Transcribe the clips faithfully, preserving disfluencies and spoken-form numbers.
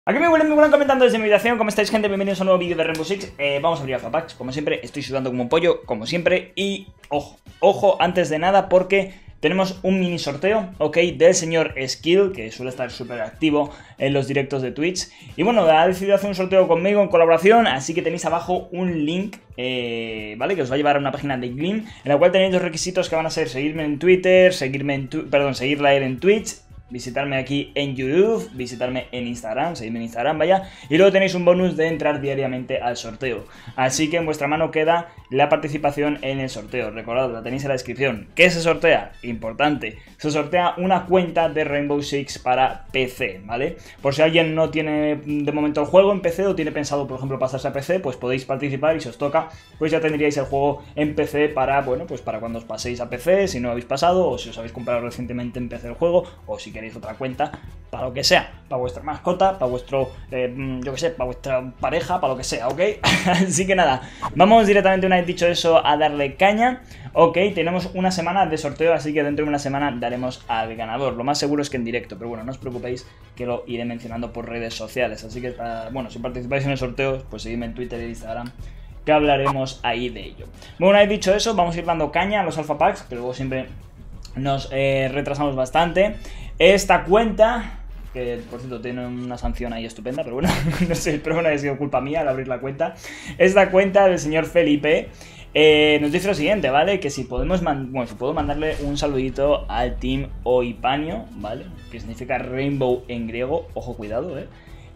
Aquí me vuelven, me vuelven comentando desde mi habitación. ¿Cómo estáis, gente? Bienvenidos a un nuevo vídeo de Rainbow Six. eh, Vamos a abrir Alpha Packs, como siempre. Estoy sudando como un pollo, como siempre. Y ojo, ojo, antes de nada, porque tenemos un mini sorteo, ok, del señor Skill, que suele estar súper activo en los directos de Twitch. Y bueno, ha decidido hacer un sorteo conmigo en colaboración, así que tenéis abajo un link, eh, ¿vale? Que os va a llevar a una página de Gleam, en la cual tenéis los requisitos que van a ser seguirme en Twitter, seguirme en tu perdón, seguirla a él en Twitch, visitarme aquí en YouTube, visitarme en Instagram, seguidme en Instagram, vaya. Y luego tenéis un bonus de entrar diariamente al sorteo. Así que en vuestra mano queda la participación en el sorteo. Recordad, la tenéis en la descripción. ¿Qué se sortea? Importante. Se sortea una cuenta de Rainbow Six para P C, ¿vale? Por si alguien no tiene de momento el juego en P C o tiene pensado, por ejemplo, pasarse a P C, pues podéis participar y si os toca, pues ya tendríais el juego en P C para, bueno, pues para cuando os paséis a P C, si no lo habéis pasado, o si os habéis comprado recientemente en P C el juego, o si queréis otra cuenta, para lo que sea, para vuestra mascota, para vuestro, eh, yo que sé, para vuestra pareja, para lo que sea, ¿ok? Así que nada, vamos directamente, una vez dicho eso, a darle caña. Ok, tenemos una semana de sorteo, así que dentro de una semana daremos al ganador. Lo más seguro es que en directo, pero bueno, no os preocupéis que lo iré mencionando por redes sociales. Así que, bueno, si participáis en el sorteo, pues seguidme en Twitter e Instagram, que hablaremos ahí de ello. Bueno, una vez dicho eso, vamos a ir dando caña a los Alpha Packs, que luego siempre nos eh, retrasamos bastante. Esta cuenta, que por cierto tiene una sanción ahí estupenda, pero bueno, no sé, espero que no haya sido culpa mía al abrir la cuenta. Esta cuenta del señor Felipe eh, nos dice lo siguiente, ¿vale? Que si podemos, bueno, si puedo mandarle un saludito al Team Oipanio, ¿vale? Que significa Rainbow en griego, ojo, cuidado, ¿eh?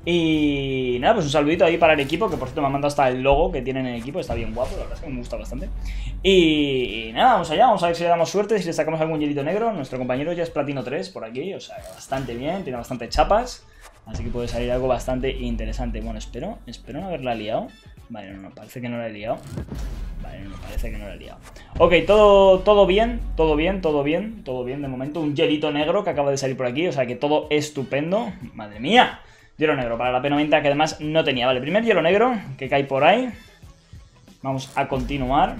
Y nada, pues un saludito ahí para el equipo, que por cierto me ha mandado hasta el logo que tienen en el equipo, está bien guapo, la verdad es que me gusta bastante. Y, y nada, vamos allá, vamos a ver si le damos suerte, si le sacamos algún hielito negro. Nuestro compañero ya es platino tres por aquí, o sea, bastante bien, tiene bastante chapas, así que puede salir algo bastante interesante. Bueno, espero, espero no haberla liado. Vale, no, no, parece que no la he liado. Vale, no, parece que no la he liado. Ok, todo, todo bien, todo bien, todo bien, todo bien de momento. Un hielito negro que acaba de salir por aquí, o sea que todo estupendo. Madre mía. Hielo negro para la P noventa, que además no tenía. Vale, primer hielo negro que cae por ahí. Vamos a continuar.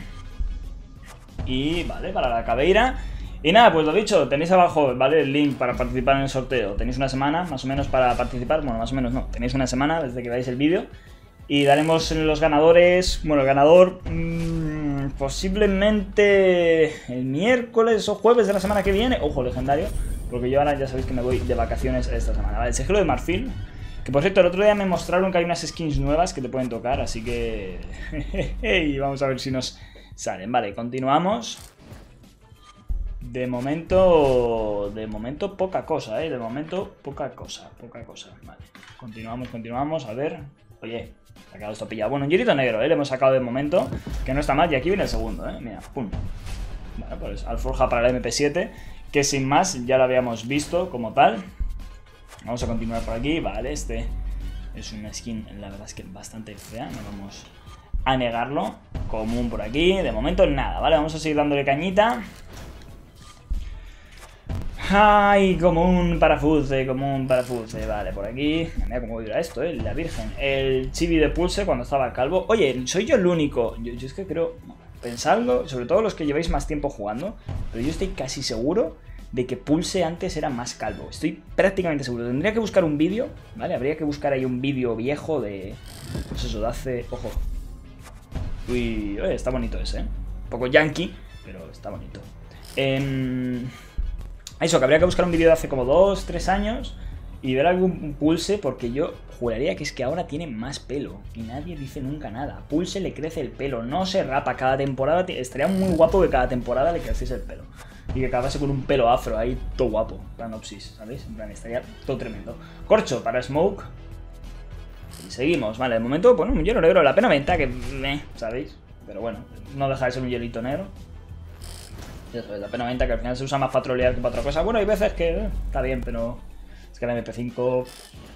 Y vale, para la caveira. Y nada, pues lo dicho, tenéis abajo, ¿vale? El link para participar en el sorteo. Tenéis una semana, más o menos, para participar. Bueno, más o menos no, tenéis una semana desde que veáis el vídeo. Y daremos los ganadores. Bueno, el ganador mmm, posiblemente el miércoles o jueves de la semana que viene. Ojo, legendario, porque yo ahora ya sabéis que me voy de vacaciones esta semana. Vale, el sigilo de marfil, que por cierto el otro día me mostraron que hay unas skins nuevas que te pueden tocar, así que y vamos a ver si nos salen. Vale, continuamos. De momento, de momento poca cosa, eh, de momento poca cosa, poca cosa. Vale, continuamos, continuamos, a ver. Oye, se ha quedado esto pillado. Bueno, un hielito negro, eh, le hemos sacado de momento, que no está mal, y aquí viene el segundo, eh, mira, pum. Bueno, pues alforja para la M P siete, que sin más ya lo habíamos visto como tal. Vamos a continuar por aquí, vale, este es una skin, la verdad es que bastante fea, no vamos a negarlo. Común por aquí, de momento nada, vale, vamos a seguir dándole cañita. Ay, común para Fuse, común para Fuse, vale, por aquí. Mira cómo vibra esto, eh, la virgen. El chibi de Pulse cuando estaba calvo. Oye, soy yo el único, yo, yo es que creo, pensadlo, sobre todo los que lleváis más tiempo jugando, pero yo estoy casi seguro de que Pulse antes era más calvo. Estoy prácticamente seguro. Tendría que buscar un vídeo, ¿vale? Habría que buscar ahí un vídeo viejo de... Pues eso, de hace... Ojo. Uy, oye, está bonito ese, ¿eh? Un poco yankee, pero está bonito. Eh... Eso, que habría que buscar un vídeo de hace como dos, tres años y ver algún Pulse, porque yo juraría que es que ahora tiene más pelo y nadie dice nunca nada. Pulse le crece el pelo, no se rapa cada temporada. Estaría muy guapo que cada temporada le creciese el pelo. Y que acabase con un pelo afro ahí, todo guapo, Planopsis, ¿sabéis? En plan, estaría todo tremendo. Corcho para Smoke. Y seguimos, vale, de momento, bueno, un hielo negro de la P noventa, que, eh, ¿sabéis? Pero bueno, no deja de ser un hielito negro. Eso es, la P noventa, que al final se usa más para trolear que para otra cosa. Bueno, hay veces que eh, está bien, pero es que la M P cinco...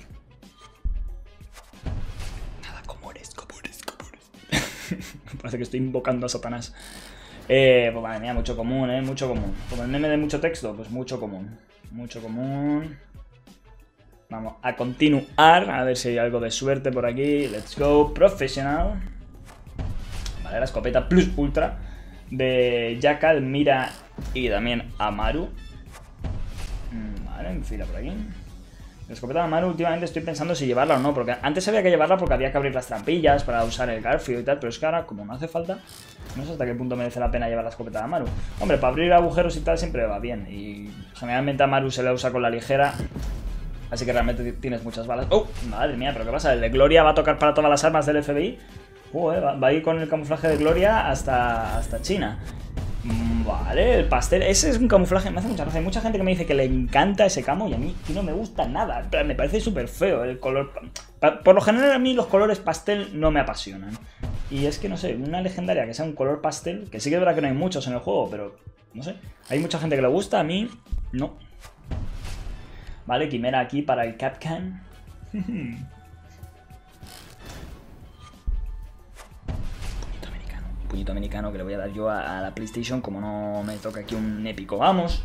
Nada, comunes, comunes, comunes. Parece que estoy invocando a Satanás. Eh, pues madre mía, mucho común, eh, mucho común. Como el meme de mucho texto, pues mucho común. Mucho común. Vamos a continuar, a ver si hay algo de suerte por aquí. Let's go, professional. Vale, la escopeta plus ultra de Jackal, Mira y también Amaru. Vale, en fila por aquí. La escopeta de Amaru últimamente estoy pensando si llevarla o no, porque antes había que llevarla porque había que abrir las trampillas para usar el Garfield y tal, pero es que ahora, como no hace falta, no sé hasta qué punto merece la pena llevar la escopeta de Amaru. Hombre, para abrir agujeros y tal siempre va bien, y generalmente Amaru se la usa con la ligera, así que realmente tienes muchas balas. ¡Oh! Madre mía, ¿pero qué pasa? ¿El de Gloria va a tocar para todas las armas del F B I? Joder, va, va a ir con el camuflaje de Gloria hasta, hasta China. Vale, el pastel, ese es un camuflaje, me hace mucha gracia. Hay mucha gente que me dice que le encanta ese camo y a mí no me gusta nada. Me parece súper feo el color. Por lo general a mí los colores pastel no me apasionan. Y es que no sé, una legendaria que sea un color pastel, que sí que es verdad que no hay muchos en el juego, pero no sé. Hay mucha gente que le gusta, a mí no. Vale, quimera aquí para el Capcan. Puñito americano que le voy a dar yo a, a la PlayStation, como no me toca aquí un épico. ¡Vamos!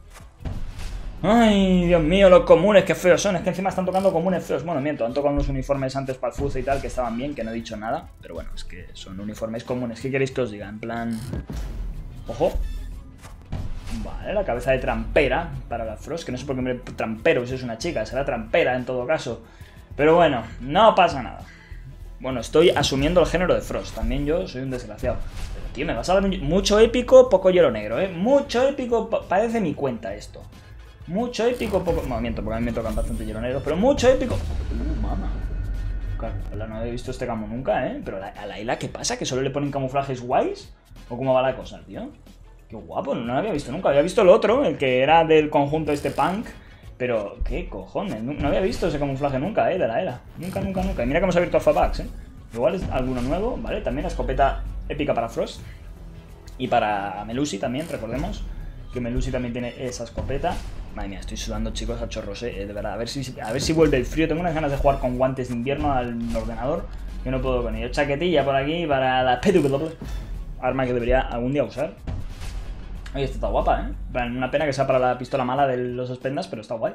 ¡Ay, Dios mío, los comunes, qué feos son! Es que encima están tocando comunes feos. Bueno, miento, han tocado unos uniformes antes para el Fuse y tal, que estaban bien, que no he dicho nada. Pero bueno, es que son uniformes comunes. ¿Qué queréis que os diga? En plan... ¡Ojo! Vale, la cabeza de trampera para la Frost, que no sé por qué me trampero, si es una chica, será trampera en todo caso. Pero bueno, no pasa nada. Bueno, estoy asumiendo el género de Frost. También yo soy un desgraciado. Pero, tío, me vas a dar un... mucho épico, poco hielo negro, ¿eh? Mucho épico, parece mi cuenta esto. Mucho épico, poco... movimiento, porque a mí me tocan bastante hielo negro. Pero mucho épico... Uh, mamá. Claro, no había visto este camo nunca, ¿eh? Pero a Layla, ¿qué pasa? ¿Que solo le ponen camuflajes guays? ¿O cómo va la cosa, tío? Qué guapo, no lo había visto nunca. Había visto el otro, el que era del conjunto este punk... Pero, ¿qué cojones? No había visto ese camuflaje nunca, ¿eh? De la era. Nunca, nunca, nunca. Y mira que hemos abierto Alpha Packs, ¿eh? Igual es alguno nuevo, ¿vale? También la escopeta épica para Frost. Y para Melusi también, recordemos. Que Melusi también tiene esa escopeta. Madre mía, estoy sudando, chicos, a chorros, ¿eh? De verdad, a ver si, a ver si vuelve el frío. Tengo unas ganas de jugar con guantes de invierno al ordenador. Que no puedo con ello. Chaquetilla por aquí para la P W. Arma que debería algún día usar. Oye, esta está guapa, ¿eh? Una pena que sea para la pistola mala de los Spendas, pero está guay.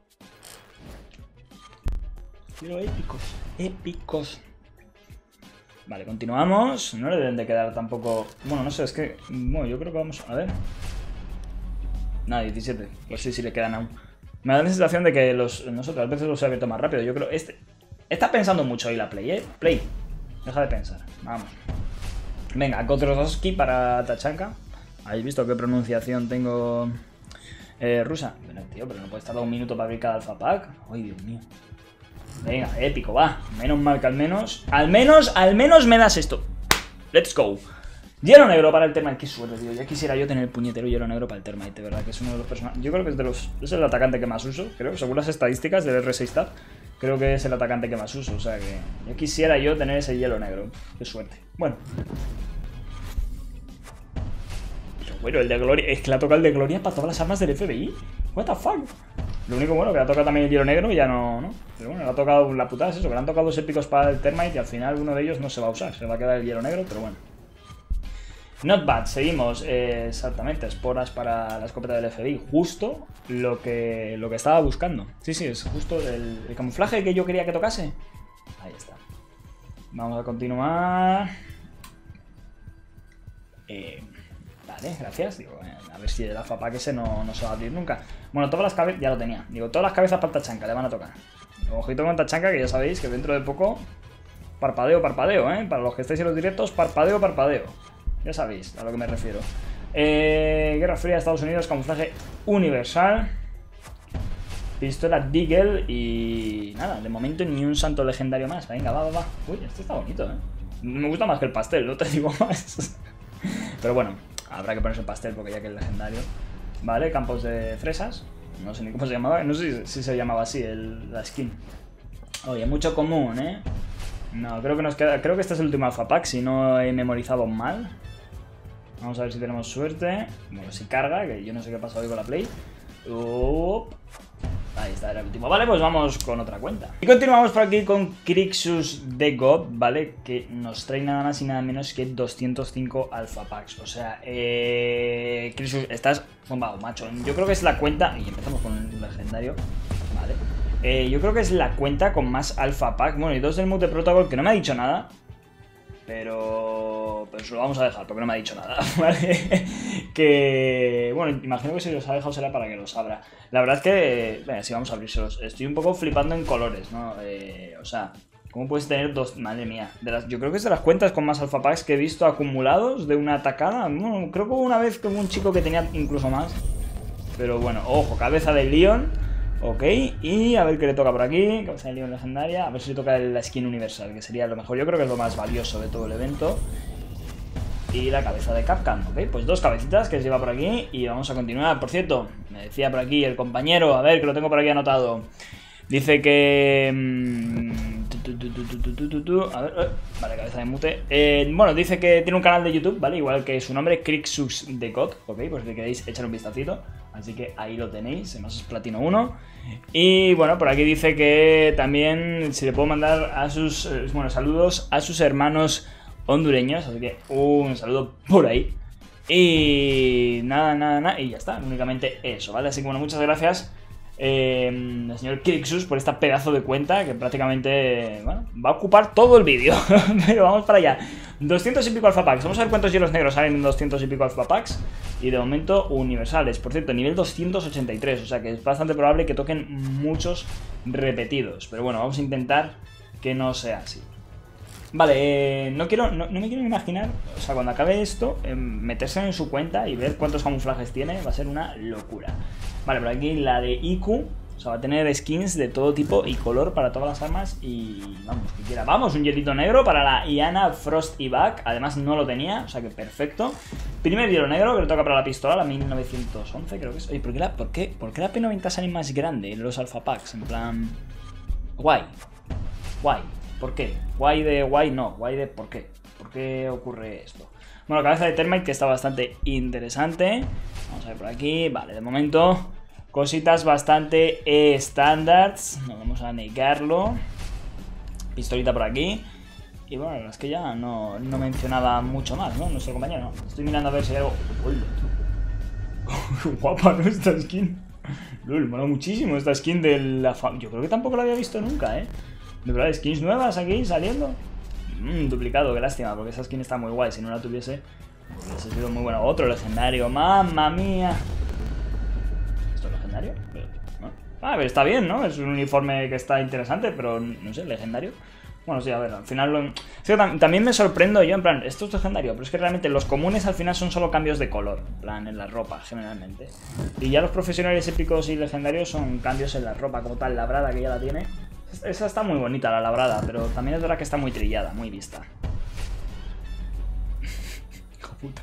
Quiero épicos, épicos. Vale, continuamos. No le deben de quedar tampoco... Bueno, no sé, es que... Bueno, yo creo que vamos... A ver... Nada, diecisiete. Pues sí, sí le quedan aún. Me da la sensación de que los... Nosotros a veces los he abierto más rápido. Yo creo... Este... Está pensando mucho ahí la Play, ¿eh? Play. Deja de pensar. Vamos. Venga, Kotrozowski para Tachanka. ¿Habéis visto qué pronunciación tengo eh, rusa? Bueno, tío, pero no puedes tardar un minuto para abrir cada alpha pack. Ay, Dios mío. Venga, épico, va. Menos mal que al menos... Al menos, al menos me das esto. Let's go. Hielo negro para el Termite. Qué suerte, tío. Ya quisiera yo tener el puñetero hielo negro para el Termite, de verdad, que es uno de los personajes... Yo creo que es de los... Es el atacante que más uso, creo. Según las estadísticas del R seis Tab, creo que es el atacante que más uso. O sea que... Ya quisiera yo tener ese hielo negro. Qué suerte. Bueno... Bueno, el de Gloria, es que le ha tocado el de Gloria para todas las armas del F B I. What the fuck. Lo único bueno que le ha tocado también el hielo negro y ya no, ¿no? Pero bueno, le ha tocado, la putada es eso, que le han tocado dos épicos para el Termite y al final uno de ellos no se va a usar, se va a quedar el hielo negro, pero bueno. Not bad, seguimos, eh, exactamente, esporas para la escopeta del F B I, justo lo que, lo que estaba buscando. Sí, sí, es justo el, el camuflaje que yo quería que tocase. Ahí está. Vamos a continuar. Eh... Vale, gracias. Digo, eh, a ver si el alpha pack ese no, no se va a abrir nunca. Bueno, todas las cabezas... Ya lo tenía. Digo, todas las cabezas para Tachanka le van a tocar. Ojito con Tachanka, que ya sabéis que dentro de poco... Parpadeo, parpadeo, ¿eh? Para los que estáis en los directos, parpadeo, parpadeo. Ya sabéis a lo que me refiero. Eh, Guerra Fría, Estados Unidos, camuflaje universal. Pistola Deagle y... Nada, de momento ni un santo legendario más. Venga, va, va, va. Uy, este está bonito, ¿eh? Me gusta más que el pastel, no te digo más. Pero bueno... Habrá que ponerse el pastel porque ya que es legendario. Vale, campos de fresas. No sé ni cómo se llamaba. No sé si, si se llamaba así el, la skin. Oye, mucho común, ¿eh? No, creo que nos queda... Creo que este es el último alpha pack, si no he memorizado mal. Vamos a ver si tenemos suerte. Bueno, si carga, que yo no sé qué ha pasado hoy con la Play. Up. Ahí está, era el último. Vale, pues vamos con otra cuenta. Y continuamos por aquí con Crixus de God, ¿vale? Que nos trae nada más y nada menos que doscientos cinco alpha packs. O sea, eh... Crixus, estás bombado, macho. Yo creo que es la cuenta... Y empezamos con el legendario. Vale. Eh, yo creo que es la cuenta con más alpha pack. Bueno, y dos del Mute Protocol, que no me ha dicho nada. Pero... pero, pero se lo vamos a dejar porque no me ha dicho nada, ¿vale? Que, bueno, imagino que si los ha dejado será para que los abra. La verdad es que, venga, sí, vamos a abrírselos. Estoy un poco flipando en colores, ¿no? Eh, o sea, ¿cómo puedes tener dos? Madre mía. De las, yo creo que es de las cuentas con más alpha packs que he visto acumulados de una atacada. Bueno, creo que hubo una vez que hubo un chico que tenía incluso más. Pero bueno, ojo, cabeza de Leon. Ok, y a ver qué le toca por aquí. Cabeza de Leon legendaria. A ver si le toca la skin universal, que sería lo mejor. Yo creo que es lo más valioso de todo el evento. Y la cabeza de Capcom. Ok, pues dos cabecitas que se lleva por aquí. Y vamos a continuar. Por cierto, me decía por aquí el compañero. A ver, que lo tengo por aquí anotado. Dice que... A ver, vale, cabeza de mute. Eh, bueno, dice que tiene un canal de YouTube, ¿vale? Igual que su nombre, Crixus de God, ¿ok? Pues si queréis echar un vistacito. Así que ahí lo tenéis, además es platino uno. Y bueno, por aquí dice que también se le puedo mandar a sus... Bueno, saludos a sus hermanos hondureños. Así que un saludo por ahí. Y nada, nada, nada. Y ya está, únicamente eso, ¿vale? Así que bueno, muchas gracias. Eh, el señor Crixus por esta pedazo de cuenta que prácticamente, bueno, va a ocupar todo el vídeo. Pero vamos para allá. Doscientos y pico alpha packs. Vamos a ver cuántos hielos negros salen en doscientos y pico alpha packs. Y de momento universales. Por cierto, nivel doscientos ochenta y tres. O sea que es bastante probable que toquen muchos repetidos. Pero bueno, vamos a intentar que no sea así. Vale, eh, no, quiero, no, no me quiero imaginar, o sea, cuando acabe esto, eh, meterse en su cuenta y ver cuántos camuflajes tiene, va a ser una locura. Vale, por aquí la de I Q, o sea, va a tener skins de todo tipo y color para todas las armas y vamos, que quiera. Vamos, un hielito negro para la Iana Frost y Back, además no lo tenía, o sea que perfecto. Primer hielo negro que le toca para la pistola, la mil novecientos once creo que es. Oye, ¿por qué la, por qué, por qué la P noventa sale más grande en los alpha packs? En plan... Guay, guay. ¿Por qué? Guay de guay no, guay de por qué. ¿Por qué ocurre esto? Bueno, cabeza de Termite que está bastante interesante. Vamos a ver por aquí. Vale, de momento cositas bastante estándares. No vamos a negarlo. Pistolita por aquí. Y bueno, la verdad es que ya no, no mencionaba mucho más, ¿no? Nuestro compañero. Estoy mirando a ver si hay algo... Guapa, ¿no? Esta skin. Lul, mola muchísimo esta skin de la... Yo creo que tampoco la había visto nunca, ¿eh? De verdad, skins nuevas aquí saliendo. Mmm, duplicado, qué lástima, porque esa skin está muy guay. Si no la tuviese, hubiese sido muy bueno. Otro legendario, mamma mía. ¿Esto es legendario? ¿No? Ah, pero está bien, ¿no? Es un uniforme que está interesante, pero no sé, legendario. Bueno, sí, a ver, al final lo... Sí, también me sorprendo yo, en plan, esto es legendario, pero es que realmente los comunes al final son solo cambios de color, en plan, en la ropa, generalmente. Y ya los profesionales épicos y legendarios son cambios en la ropa, como tal, labrada que ya la tiene. Esa está muy bonita, la labrada, pero también es verdad que está muy trillada, muy vista. Hijo puta.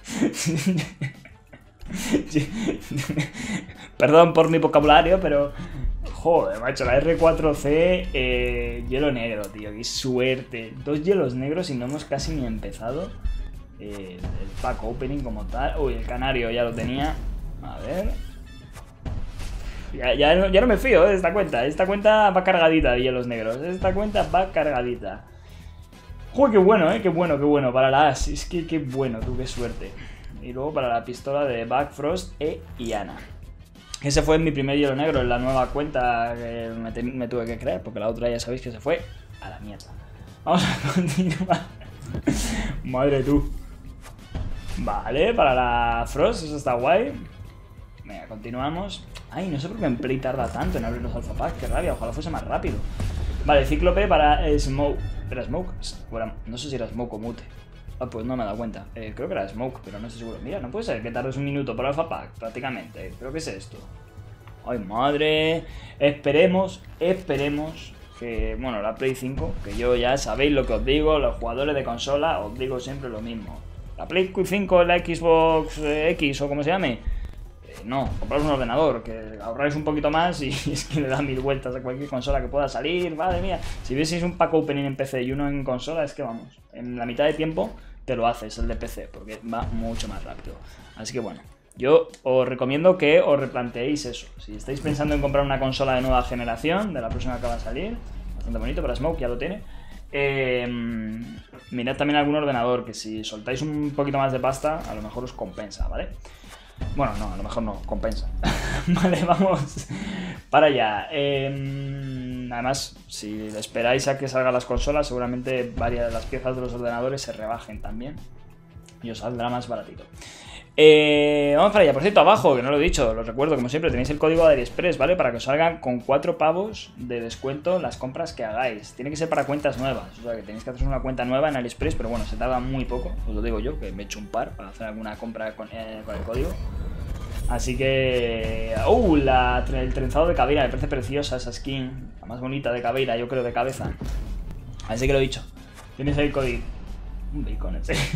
Perdón por mi vocabulario, pero... Joder, macho, la R cuatro C, eh, hielo negro, tío, qué suerte. Dos hielos negros y no hemos casi ni empezado eh, el pack opening como tal. Uy, el canario ya lo tenía. A ver... Ya, ya, ya no me fío de esta cuenta. Esta cuenta va cargadita de hielos negros. Esta cuenta va cargadita. Joder, qué bueno, eh. Qué bueno, qué bueno. Para la As. Es que qué bueno, tú, qué suerte. Y luego para la pistola de Back, Frost e Iana. Ese fue mi primer hielo negro en la nueva cuenta que me, te, me tuve que crear. Porque la otra ya sabéis que se fue a la mierda. Vamos a continuar. Madre tú. Vale, para la Frost. Eso está guay. Venga, continuamos. Ay, no sé por qué en Play tarda tanto en abrir los alpha packs, qué rabia, ojalá fuese más rápido. Vale, Cíclope para Smoke. ¿Era Smoke? Bueno, no sé si era Smoke o Mute. Ah, pues no me he dado cuenta. Eh, creo que era Smoke, pero no estoy seguro. Mira, no puede ser que tardes un minuto por alpha pack, prácticamente. ¿Pero qué es esto? Ay, madre. Esperemos, esperemos que, bueno, la Play cinco, que yo ya sabéis lo que os digo, los jugadores de consola, os digo siempre lo mismo. La Play cinco, la Xbox X o como se llame... No, compraros un ordenador, que ahorráis un poquito más y es que le da mil vueltas a cualquier consola que pueda salir, madre mía. Si vieseis un pack opening en P C y uno en consola, es que vamos, en la mitad de tiempo te lo haces el de P C, porque va mucho más rápido. Así que bueno, yo os recomiendo que os replanteéis eso. Si estáis pensando en comprar una consola de nueva generación, de la próxima que va a salir, bastante bonito para Smoke, ya lo tiene. Eh, mirad también algún ordenador, que si soltáis un poquito más de pasta, a lo mejor os compensa, ¿vale? Bueno, no, a lo mejor no, compensa. Vale, vamos para allá. Eh, además, si esperáis a que salgan las consolas, seguramente varias de las piezas de los ordenadores se rebajen también. Y os saldrá más baratito. Eh, vamos para allá. Por cierto, abajo, que no lo he dicho, lo recuerdo, como siempre, tenéis el código de AliExpress, ¿vale? Para que os salgan con cuatro pavos de descuento las compras que hagáis. Tiene que ser para cuentas nuevas, o sea que tenéis que hacer una cuenta nueva en AliExpress, pero bueno, se tarda muy poco, os lo digo yo, que me he hecho un par para hacer alguna compra con, eh, con el código. Así que... ¡Uh! La, el trenzado de Caveira, me parece preciosa esa skin, la más bonita de Caveira, yo creo, de cabeza. Así que lo he dicho. Tienes ahí el código. Un bacon, en serio.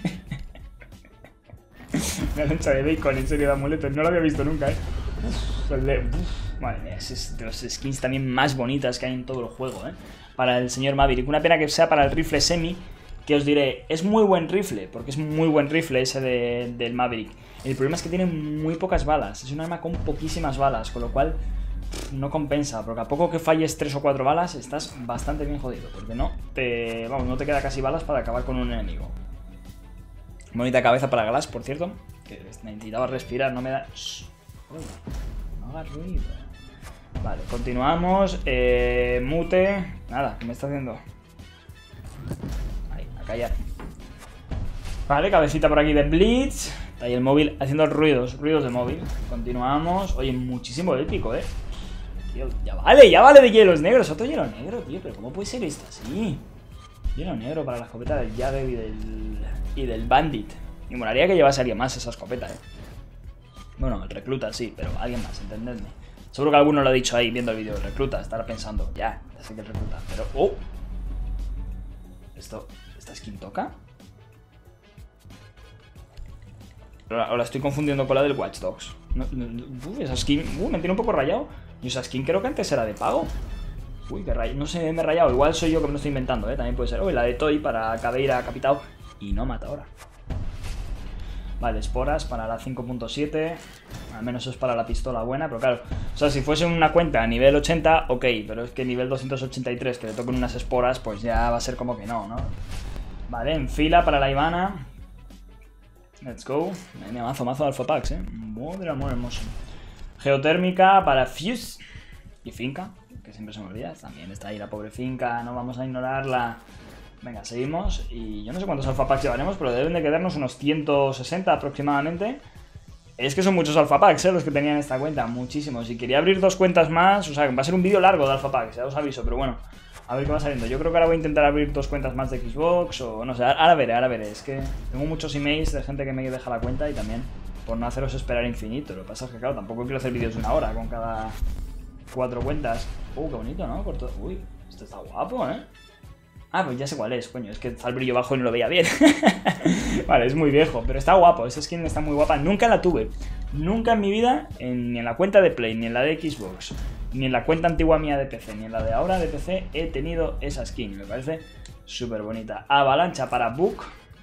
Una lancha de bacon, en serio, de amuletos. No lo había visto nunca, eh. Uf, madre mía, es de los skins también más bonitas que hay en todo el juego, eh. Para el señor Maverick. Una pena que sea para el rifle semi, que os diré, es muy buen rifle, porque es muy buen rifle ese de, del Maverick. El problema es que tiene muy pocas balas. Es un arma con poquísimas balas, con lo cual pff, no compensa, porque a poco que falles tres o cuatro balas, estás bastante bien jodido, porque no te, vamos, no te queda casi balas para acabar con un enemigo. Bonita cabeza para Glass, por cierto, que necesitaba respirar, no me da... Shh. Uy, no hagas ruido. Vale, continuamos. Eh, mute. Nada, ¿qué me está haciendo? Ahí, a callar. Vale, cabecita por aquí de Blitz. Está ahí el móvil haciendo ruidos, ruidos de móvil. Continuamos. Oye, muchísimo épico, eh. Tío, ya vale, ya vale de hielos negros. Otro hielo negro, tío, pero ¿cómo puede ser esto así? Hielo negro para la escopeta del Jagger y del, y del Bandit. Y molaría que llevase alguien más esa escopeta, eh. Bueno, el recluta sí, pero alguien más, entendedme. Seguro que alguno lo ha dicho ahí viendo el vídeo. El recluta estará pensando, ya, ya sé que el recluta. Pero, oh. Esto, ¿esta skin toca? O la estoy confundiendo con la del Watch Dogs. No, no, uh, esa skin, uh, me tiene un poco rayado. Y esa skin creo que antes era de pago. Uy, que rayado, no sé, me he rayado. Igual soy yo que me lo estoy inventando, ¿eh? También puede ser. Uy, la de Toy para Caveira capitao. Y no mata ahora. Vale, esporas para la cinco punto siete. Al menos eso es para la pistola buena. Pero claro, o sea, si fuese una cuenta a nivel ochenta, ok. Pero es que nivel doscientos ochenta y tres, que le toquen unas esporas, pues ya va a ser como que no, ¿no? Vale, en fila para la Ivana. Let's go. Me mazo, mazo de Alpha Packs, eh. Madre amor hermoso. Geotérmica para Fuse. Y Finca, que siempre se me olvida. También está ahí la pobre Finca. No vamos a ignorarla. Venga, seguimos. Y yo no sé cuántos Alpha Packs llevaremos, pero deben de quedarnos unos ciento sesenta aproximadamente. Es que son muchos Alpha Packs, eh, los que tenían esta cuenta. Muchísimos. Y quería abrir dos cuentas más. O sea, va a ser un vídeo largo de Alpha Packs, ya os aviso. Pero bueno, a ver qué va saliendo. Yo creo que ahora voy a intentar abrir dos cuentas más de Xbox. O no sé, ahora veré, ahora veré. Es que tengo muchos emails de gente que me deja la cuenta. Y también por no haceros esperar infinito. Lo que pasa es que, claro, tampoco quiero hacer vídeos de una hora con cada cuatro cuentas. Uh, qué bonito, ¿no? Corto... Uy, esto está guapo, ¿eh? Ah, pues ya sé cuál es, coño, es que está el brillo bajo y no lo veía bien. Vale, es muy viejo, pero está guapo, esa skin está muy guapa. Nunca la tuve, nunca en mi vida, en, ni en la cuenta de Play, ni en la de Xbox, ni en la cuenta antigua mía de P C, ni en la de ahora de P C, he tenido esa skin. Me parece súper bonita. Avalancha para Book.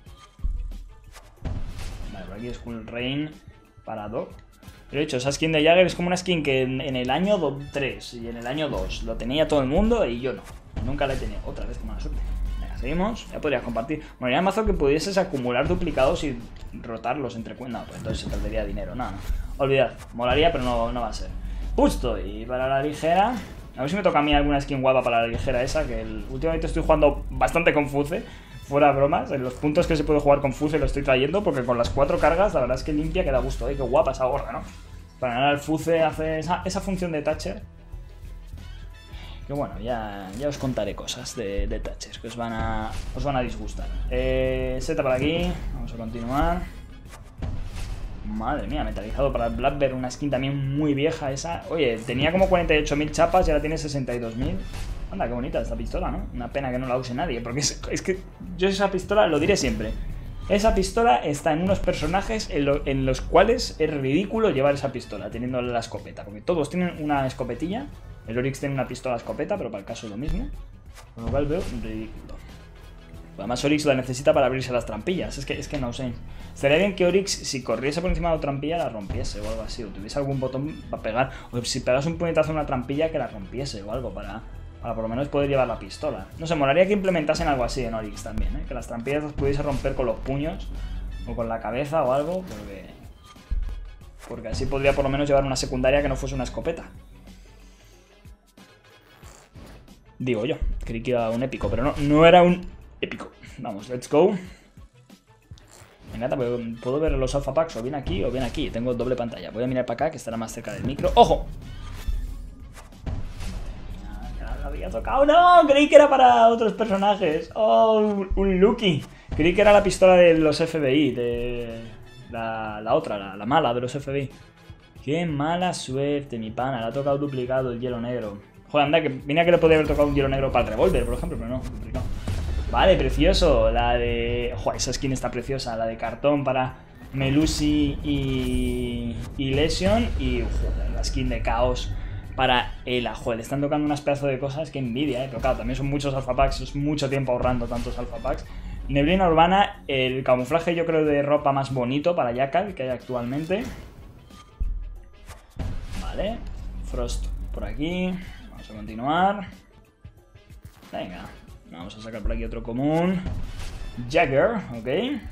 Vale, por aquí es Cool Rain para Doc. Pero de hecho, esa skin de Jagger es como una skin que en, en el año tres y en el año dos lo tenía todo el mundo y yo no. Nunca la he tenido. Otra vez, con mala suerte. Venga, seguimos. Ya podrías compartir. Bueno, ya mazo que pudieses acumular duplicados y rotarlos entre cuentas. No, pues entonces se perdería dinero. Nada, no. Olvidad. Molaría, pero no, no va a ser. Justo. Y para la ligera... A ver si me toca a mí alguna skin guapa para la ligera esa. Que el... últimamente estoy jugando bastante con Fuse. Fuera bromas. En los puntos que se puede jugar con Fuse lo estoy trayendo. Porque con las cuatro cargas, la verdad es que limpia, que da gusto. ¿Eh? Qué guapa esa gorra, ¿no? Para ganar el Fuse hace esa, esa función de Thatcher. Que bueno, ya, ya os contaré cosas de, de Thatcher que os van a, os van a disgustar. Eh, seta para aquí, vamos a continuar. Madre mía, metalizado para el Blackbird, una skin también muy vieja esa. Oye, tenía como cuarenta y ocho mil chapas y ahora tiene sesenta y dos mil. Anda, qué bonita esta pistola, ¿no? Una pena que no la use nadie, porque es, es que yo esa pistola, lo diré siempre. Esa pistola está en unos personajes en, lo, en los cuales es ridículo llevar esa pistola, teniendo la escopeta. Porque todos tienen una escopetilla. El Oryx tiene una pistola escopeta, pero para el caso es lo mismo. Con lo cual veo ridículo. Además Oryx la necesita para abrirse las trampillas. Es que, es que no sé. Estaría bien que Oryx, si corriese por encima de una trampilla, la rompiese o algo así. O tuviese algún botón para pegar. O si pegas un puñetazo en una trampilla, que la rompiese o algo para... Para por lo menos poder llevar la pistola. No sé, molaría que implementasen algo así en Oryx también, ¿eh? Que las trampillas las pudiese romper con los puños o con la cabeza o algo, porque... porque así podría por lo menos llevar una secundaria que no fuese una escopeta. Digo yo, creí que era un épico, pero no, no era un épico. Vamos, let's go. Me encanta, porque puedo ver los alpha packs o bien aquí o bien aquí. Tengo doble pantalla. Voy a mirar para acá, que estará más cerca del micro. ¡Ojo! No había tocado. ¡No! Creí que era para otros personajes. ¡Oh! Un, un Lucky. Creí que era la pistola de los F B I. De la, la otra, la, la mala de los F B I. ¡Qué mala suerte, mi pana! Le ha tocado duplicado el hielo negro. Joder, anda, que vine a que le podría haber tocado un hielo negro para el revólver, por ejemplo, pero no, duplicado. Vale, precioso. La de... Joder, esa skin está preciosa. La de cartón para Melusi y, y Lesion. Y joder, la skin de Caos para Ela. Joder, le están tocando unas pedazos de cosas que envidia, eh. Pero claro, también son muchos alpha packs. Es mucho tiempo ahorrando tantos alpha packs. Neblina urbana, el camuflaje yo creo de ropa más bonito para Jackal que hay actualmente. Vale. Frost por aquí. Vamos a continuar. Venga. Vamos a sacar por aquí otro común. Jagger, ok.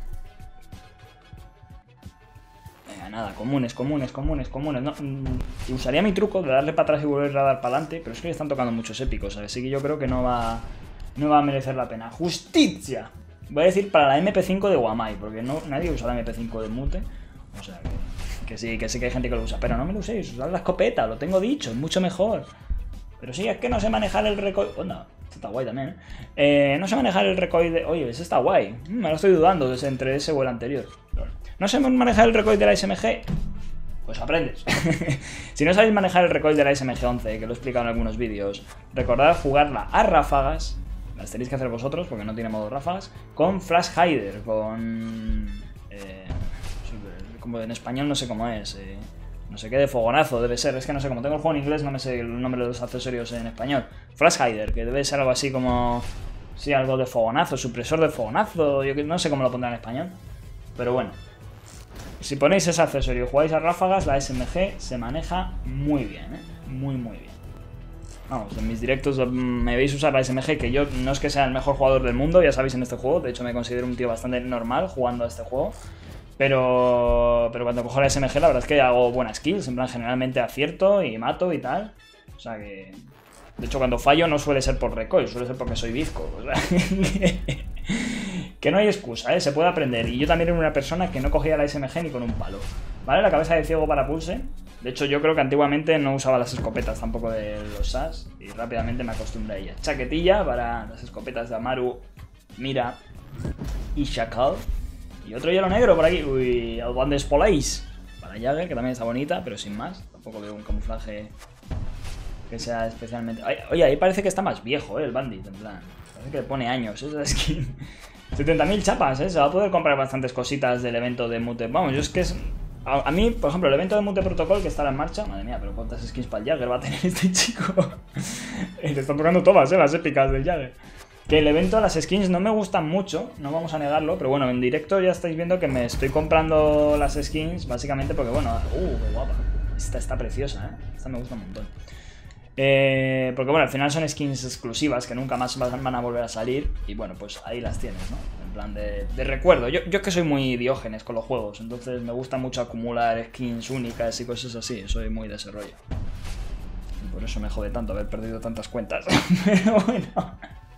Venga, nada, comunes, comunes, comunes, comunes. No, mm, usaría mi truco de darle para atrás y volver a dar para adelante, pero es que le están tocando muchos épicos, así que yo creo que no va, no va a merecer la pena. ¡Justicia! Voy a decir para la M P cinco de Wamai, porque no, nadie usa la M P cinco de Mute. O sea que, que sí, que sí que hay gente que lo usa, pero no me lo uséis, usad la escopeta, lo tengo dicho, es mucho mejor. Pero sí, es que no sé manejar el recoil... Oh, no. Esto está guay también, ¿eh? Eh, no sé manejar el recoil de... Oye, ese está guay. Me lo estoy dudando desde entre ese o el anterior. No sé manejar el recoil de la S M G. Pues aprendes. Si no sabéis manejar el recoil de la S M G once, que lo he explicado en algunos vídeos, recordad jugarla a ráfagas. Las tenéis que hacer vosotros porque no tiene modo ráfagas. Con Flash Hider, con... Eh, como en español no sé cómo es. Eh, no sé qué de fogonazo debe ser. Es que no sé, como tengo el juego en inglés no me sé el nombre de los accesorios en español. Flash Hider, que debe ser algo así como... Sí, algo de fogonazo, supresor de fogonazo. Yo no sé cómo lo pondrán en español. Pero bueno. Si ponéis ese accesorio y jugáis a ráfagas, la S M G se maneja muy bien, ¿eh? Muy, muy bien. Vamos, en mis directos me veis usar la S M G, que yo no es que sea el mejor jugador del mundo, ya sabéis, en este juego. De hecho, me considero un tío bastante normal jugando a este juego. Pero, pero cuando cojo la S M G, la verdad es que hago buenas kills. En plan, generalmente acierto y mato y tal. O sea que... De hecho, cuando fallo no suele ser por recoil, suele ser porque soy bizco. O sea, que no hay excusa, ¿eh? Se puede aprender. Y yo también era una persona que no cogía la S M G ni con un palo. ¿Vale? La cabeza de ciego para pulse. De hecho, yo creo que antiguamente no usaba las escopetas tampoco de los S A S. Y rápidamente me acostumbré a ellas. Chaquetilla para las escopetas de Amaru, Mira y Chacal. Y otro hielo negro por aquí. Uy, el One de Spolais. Para Jagger, que también está bonita, pero sin más. Tampoco veo un camuflaje que sea especialmente... Oye, ahí parece que está más viejo, ¿eh? El Bandit, en plan. Parece que le pone años esa skin. setenta mil chapas, ¿eh? Se va a poder comprar bastantes cositas del evento de Mute. Vamos, yo es que es... A, a mí, por ejemplo, el evento de Mute Protocol que estará en marcha... Madre mía, pero ¿cuántas skins para el Jagger va a tener este chico? Le están tocando todas, ¿eh? Las épicas del Jagger. Que el evento, las skins no me gustan mucho, no vamos a negarlo, pero bueno, en directo ya estáis viendo que me estoy comprando las skins básicamente porque, bueno... Uh, qué guapa. Esta está preciosa, ¿eh? Esta me gusta un montón. Eh, porque bueno, al final son skins exclusivas que nunca más van a volver a salir. Y bueno, pues ahí las tienes, ¿no? En plan de, de recuerdo. Yo, yo que soy muy Diógenes con los juegos, entonces me gusta mucho acumular skins únicas y cosas así. Soy muy de ese rollo. Y por eso me jode tanto haber perdido tantas cuentas. Pero bueno,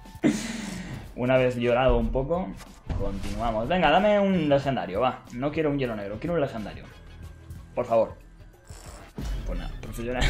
una vez llorado un poco, continuamos. Venga, dame un legendario, va. No quiero un hielo negro, quiero un legendario. Por favor. Pues nada, profesional.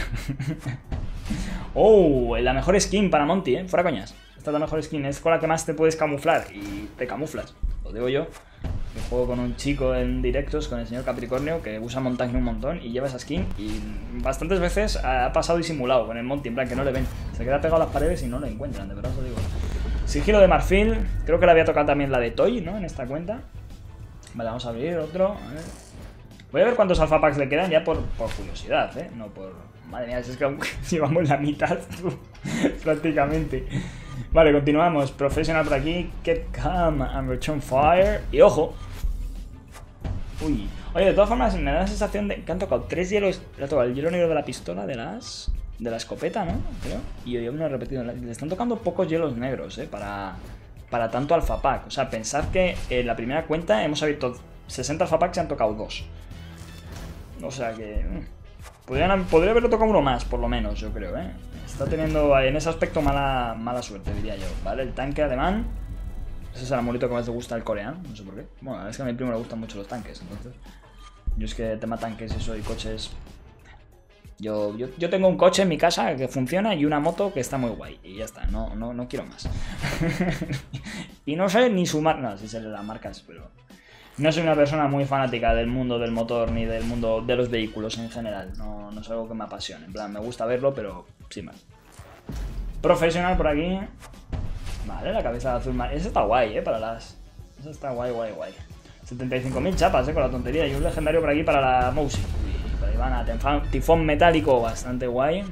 Oh, la mejor skin para Monty, eh. Fuera coñas. Esta es la mejor skin, es con la que más te puedes camuflar. Y te camuflas, lo digo yo. Yo juego con un chico en directos, con el señor Capricornio, que usa Montagne un montón y lleva esa skin. Y bastantes veces ha pasado disimulado con el Monty, en plan que no le ven. Se queda pegado a las paredes y no lo encuentran, de verdad os lo digo. Sigilo de marfil, creo que le había tocado también la de Toy, ¿no? En esta cuenta. Vale, vamos a abrir otro. A ver. Voy a ver cuántos alpha packs le quedan ya por, por curiosidad, ¿eh? No por... Madre mía, es que llevamos la mitad, prácticamente. Vale, continuamos. Professional por aquí. Keep calm and return fire. Y ojo. Uy. Oye, de todas formas, me da la sensación de que han tocado tres hielos. Le ha tocado el hielo negro de la pistola, de las... De la escopeta, ¿no? Creo. Y yo no he repetido. Le están tocando pocos hielos negros, ¿eh? Para... Para tanto alpha pack. O sea, pensad que en la primera cuenta hemos abierto sesenta alpha packs y han tocado dos. O sea que... Podrían, podría haberlo tocado uno más, por lo menos, yo creo, ¿eh? Está teniendo en ese aspecto mala, mala suerte, diría yo, ¿vale? El tanque alemán. Ese es el amorito que más le gusta al coreano, no sé por qué. Bueno, es que a mi primo le gustan mucho los tanques, entonces... Yo es que tema tanques, eso y coches... Yo, yo, yo tengo un coche en mi casa que funciona y una moto que está muy guay. Y ya está, no, no, no quiero más. Y no sé ni su marca... No, sí sé las marcas, pero... No soy una persona muy fanática del mundo del motor ni del mundo de los vehículos en general. No, no es algo que me apasione. En plan, me gusta verlo, pero sin más. Profesional por aquí. Vale, la cabeza de azul mar... Esa está guay, eh, para las... Esa está guay, guay, guay. setenta y cinco mil chapas, eh, con la tontería. Y un legendario por aquí para la Mousy. Y por ahí van a tifón metálico, bastante guay.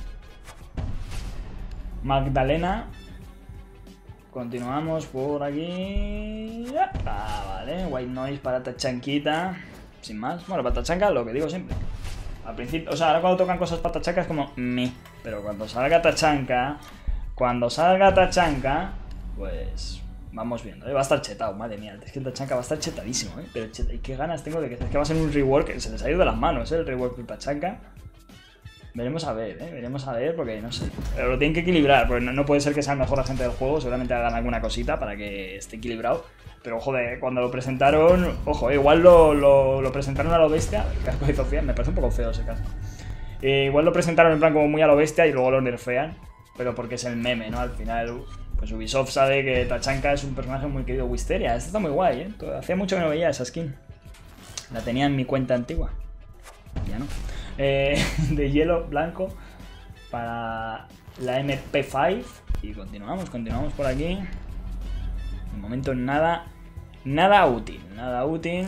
Magdalena. Continuamos por aquí. Ah, vale. White Noise para Tachanquita. Sin más. Bueno, para Tachanka, lo que digo siempre. Al principio, o sea, ahora cuando tocan cosas para Tachanka es como me. Pero cuando salga Tachanka, cuando salga Tachanka, pues vamos viendo. ¿eh? Va a estar chetado, madre mía. Es que el Tachanka va a estar chetadísimo, ¿eh? Pero cheta, ¿y qué ganas tengo de que, es que va a ser un rework? Se les ha ido de las manos, ¿eh? El rework del Tachanka. Veremos a ver, ¿eh? Veremos a ver porque no sé. Pero lo tienen que equilibrar, porque no, no puede ser que sea el mejor agente del juego. Seguramente hagan alguna cosita para que esté equilibrado. Pero joder, cuando lo presentaron, ojo, eh, igual lo, lo, lo presentaron a lo bestia. El casco de Sofía, me parece un poco feo ese casco. Eh, igual lo presentaron en plan como muy a lo bestia y luego lo nerfean. Pero porque es el meme, ¿no? Al final, pues Ubisoft sabe que Tachanka es un personaje muy querido. Wisteria, esta está muy guay, ¿eh? Hacía mucho que no veía esa skin. La tenía en mi cuenta antigua. Ya no. Eh, de hielo blanco para la M P cinco. Y continuamos, continuamos por aquí. De momento nada, nada útil, nada útil.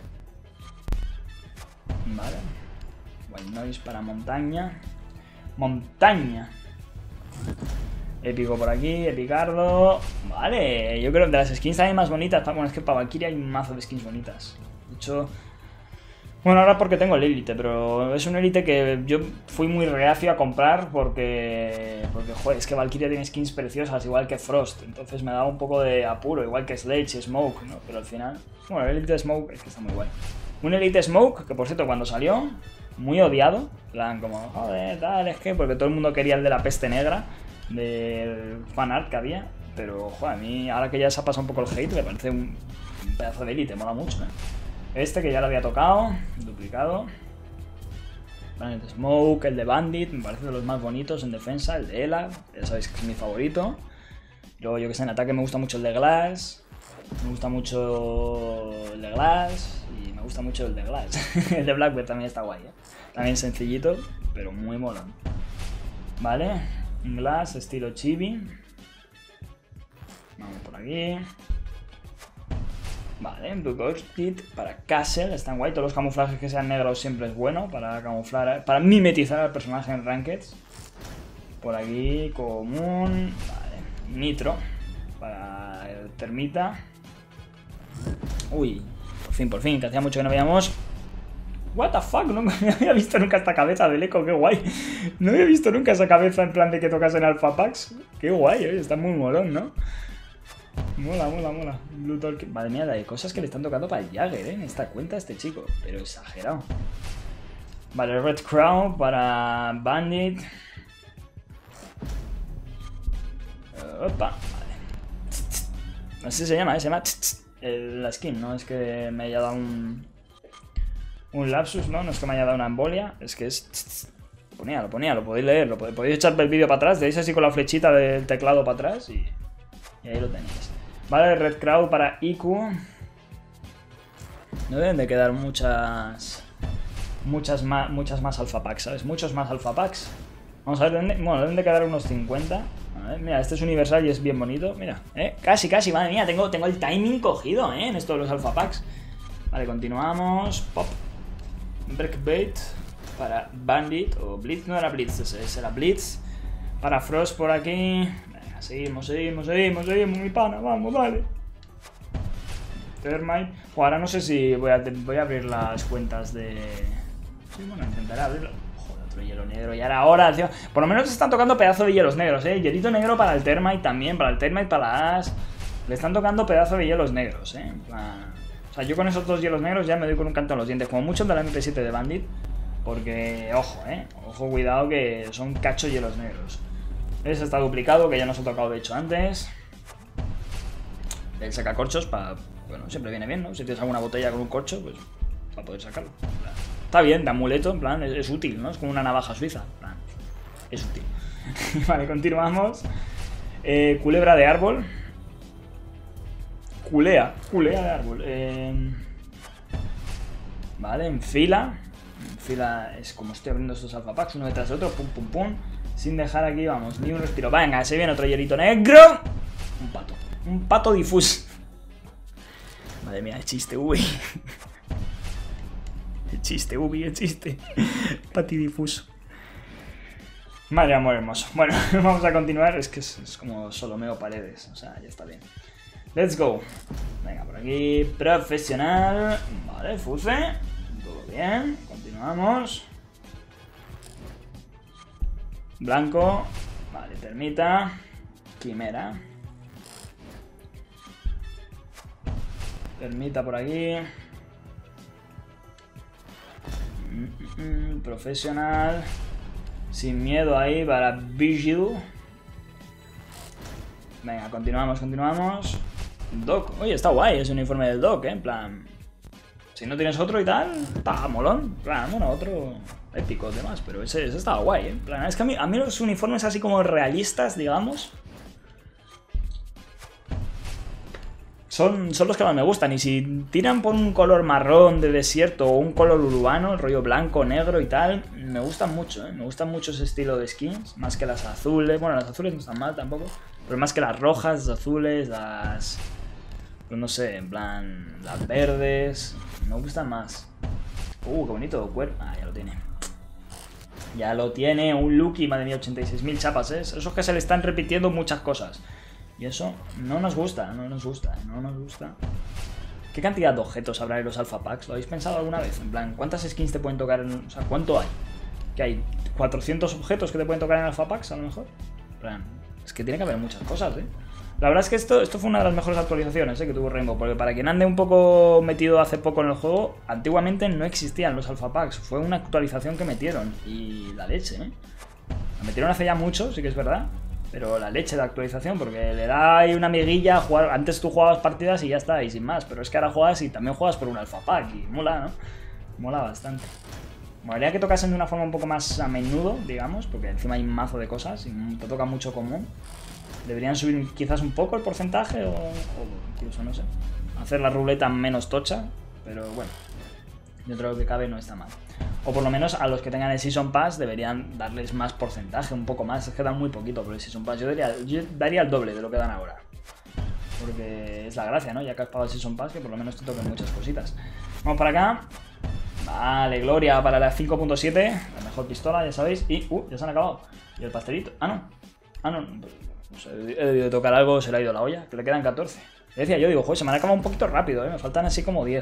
Vale. White Noise para montaña. Montaña. Épico por aquí, epicardo. Vale, yo creo que de las skins también más bonitas. Bueno, es que para Valkyria hay un mazo de skins bonitas. De hecho... Bueno, ahora porque tengo el Elite, pero es un Elite que yo fui muy reacio a comprar porque, porque joder, es que Valkyria tiene skins preciosas, igual que Frost, entonces me daba un poco de apuro, igual que Sledge, Smoke, ¿no? Pero al final, bueno, el Elite Smoke es que está muy guay. Un Elite Smoke, que por cierto cuando salió, muy odiado, plan como, joder, tal, es que, porque todo el mundo quería el de la peste negra, del fanart que había, pero joder, a mí, ahora que ya se ha pasado un poco el hate, me parece un, un pedazo de Elite, mola mucho, ¿eh? Este que ya lo había tocado, duplicado. El de Smoke, el de Bandit, me parece de los más bonitos en defensa. El de Ela, ya sabéis que es mi favorito. Luego yo que sé, en ataque me gusta mucho el de Glass. Me gusta mucho el de Glass. Y me gusta mucho el de Glass. El de Blackbird también está guay, ¿eh? También sencillito, pero muy molón. Vale, un Glass estilo chibi. Vamos por aquí. Vale, Blue Ghost Kit para Castle, están guay. Todos los camuflajes que sean negros siempre es bueno para camuflar, para mimetizar al personaje en Rankeds. Por aquí, común. Vale, Nitro para el Termita. Uy, por fin, por fin, que hacía mucho que no veíamos. What the fuck, no, no había visto nunca esta cabeza del eco, qué guay. No había visto nunca esa cabeza en plan de que tocas en Alpha Packs. Qué guay, eh, está muy molón, ¿no? Mola, mola, mola. Blue Talk. Madre mía, hay cosas que le están tocando para el Jagger, ¿eh? En esta cuenta este chico. Pero exagerado. Vale, Red Crown para Bandit. Opa, vale. Así se llama, ¿eh? Se llama el, la skin, ¿no? Es que me haya dado un... Un lapsus, ¿no? No es que me haya dado una embolia. Es que es... Ponía, lo ponía, lo podéis leer. Lo podéis, podéis echar el vídeo para atrás. Deis así con la flechita del teclado para atrás y... Y ahí lo tenéis. Vale, Red Crowd para I Q. No deben de quedar muchas... Muchas más, muchas más alpha packs, ¿sabes? Muchos más alpha packs. Vamos a ver, deben de, bueno, deben de quedar unos cincuenta. A ver, mira, este es universal y es bien bonito. Mira, eh, casi, casi, madre mía, tengo, tengo el timing cogido, ¿eh? En esto de los alpha packs. Vale, continuamos. Pop. Breakbait para Bandit. O Blitz, no era Blitz, ese, ese era Blitz. Para Frost por aquí. Seguimos, seguimos, seguimos, seguimos, mi pana, vamos, vale. Thermite. O ahora no sé si voy a, voy a abrir las cuentas de... Sí, bueno, intentaré abrirlo. Joder, otro hielo negro. Y ahora, ahora, tío. Por lo menos se están tocando pedazos de hielos negros, eh. Hielito negro para el Thermite también, para el Thermite, para la As. Le están tocando pedazos de hielos negros, eh. En plan... O sea, yo con esos dos hielos negros ya me doy con un canto en los dientes. Como mucho de la M P siete de Bandit. Porque, ojo, eh. Ojo, cuidado que son cachos hielos negros. Ese está duplicado, que ya nos ha tocado de hecho antes. El sacacorchos para... Bueno, siempre viene bien, ¿no? Si tienes alguna botella con un corcho, pues para poder sacarlo. Está bien, de amuleto, en plan, es, es útil, ¿no? Es como una navaja suiza. En plan, es útil. Vale, continuamos. Eh, culebra de árbol. Culea, culea de árbol. Eh... Vale, en fila. En fila es como estoy abriendo estos alpha packs, uno detrás de otro, pum, pum, pum. Sin dejar aquí, vamos, ni un respiro. Venga, se viene otro hielito negro. Un pato. Un pato difuso. Madre mía, el chiste, uy. El chiste, uy, el chiste. Pati difuso. Madre amor hermoso. Bueno, vamos a continuar. Es que es, es como Solomeo Paredes. O sea, ya está bien. Let's go. Venga, por aquí. Profesional. Vale, Fuse. Todo bien. Continuamos. Blanco. Vale, termita. Quimera. Termita por aquí. Mm, mm, mm, profesional. Sin miedo ahí para Vigil. Venga, continuamos, continuamos. Doc. Oye, está guay ese uniforme del Doc, ¿eh? En plan... Si no tienes otro y tal, está molón. En plan, bueno, otro épico, demás. Pero ese, ese estaba guay, ¿eh? En plan, es que a mí, a mí los uniformes así como realistas, digamos... Son, son los que más me gustan. Y si tiran por un color marrón de desierto o un color urbano, el rollo blanco, negro y tal, me gustan mucho, ¿eh? Me gustan mucho ese estilo de skins. Más que las azules. Bueno, las azules no están mal tampoco. Pero más que las rojas, las azules, las... Pues no sé, en plan... Las verdes. Me gustan más. Uh, qué bonito cuerpo. Ah, ya lo tiene. Ya lo tiene. Un Lucky, madre mía, ochenta y seis mil chapas, ¿eh? Esos que se le están repitiendo muchas cosas. Y eso no nos gusta, no nos gusta, no nos gusta. ¿Qué cantidad de objetos habrá en los alpha packs? ¿Lo habéis pensado alguna vez? En plan, ¿cuántas skins te pueden tocar en... O sea, ¿cuánto hay? ¿Qué hay? ¿cuatrocientos objetos que te pueden tocar en alpha packs a lo mejor? En plan, es que tiene que haber muchas cosas, ¿eh? La verdad es que esto, esto fue una de las mejores actualizaciones, ¿eh? Que tuvo Rainbow. Porque para quien ande un poco metido hace poco en el juego, antiguamente no existían los alpha packs. Fue una actualización que metieron. Y la leche, ¿eh? La metieron hace ya mucho, sí que es verdad. Pero la leche de actualización, porque le da ahí una miguilla a jugar. Antes tú jugabas partidas y ya está, y sin más. Pero es que ahora juegas y también juegas por un alpha pack. Y mola, ¿no? Mola bastante. Molaría que tocasen de una forma un poco más a menudo, digamos. Porque encima hay un mazo de cosas y te toca mucho común. Deberían subir quizás un poco el porcentaje o, o incluso, no sé, hacer la ruleta menos tocha. Pero bueno, dentro de lo que cabe no está mal. O por lo menos a los que tengan el Season Pass deberían darles más porcentaje, un poco más. Es que dan muy poquito por el Season Pass. Yo daría, yo daría el doble de lo que dan ahora. Porque es la gracia, ¿no? Ya que has pagado el Season Pass, que por lo menos te toquen muchas cositas. Vamos para acá. Vale, gloria para la cinco punto siete. La mejor pistola, ya sabéis. Y, uh, ya se han acabado. Y el pastelito. Ah, no. Ah, no. No sé, he debido de tocar algo, se le ha ido la olla. Que le quedan catorce. Le decía yo, digo, joder, se me han acabado un poquito rápido, ¿eh? Me faltan así como diez.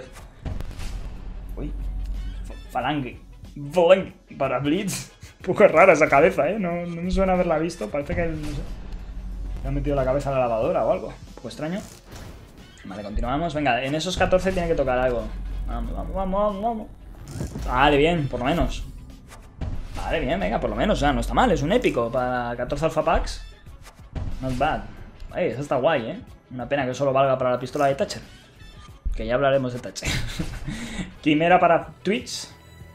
Uy. Falange. Falange. Para Blitz. Un poco rara esa cabeza, ¿eh? No, no me suena haberla visto. Parece que, no sé, le han metido la cabeza a la lavadora o algo. Un poco extraño. Vale, continuamos. Venga, en esos catorce tiene que tocar algo. Vamos, vamos, vamos, vamos, vamos. Vale, bien, por lo menos. Vale, bien, venga, por lo menos. O sea, no está mal, es un épico para catorce alpha packs. Not bad. Ay, eso está guay, ¿eh? Una pena que solo valga para la pistola de Thatcher. Que ya hablaremos de Thatcher. Quimera para Twitch.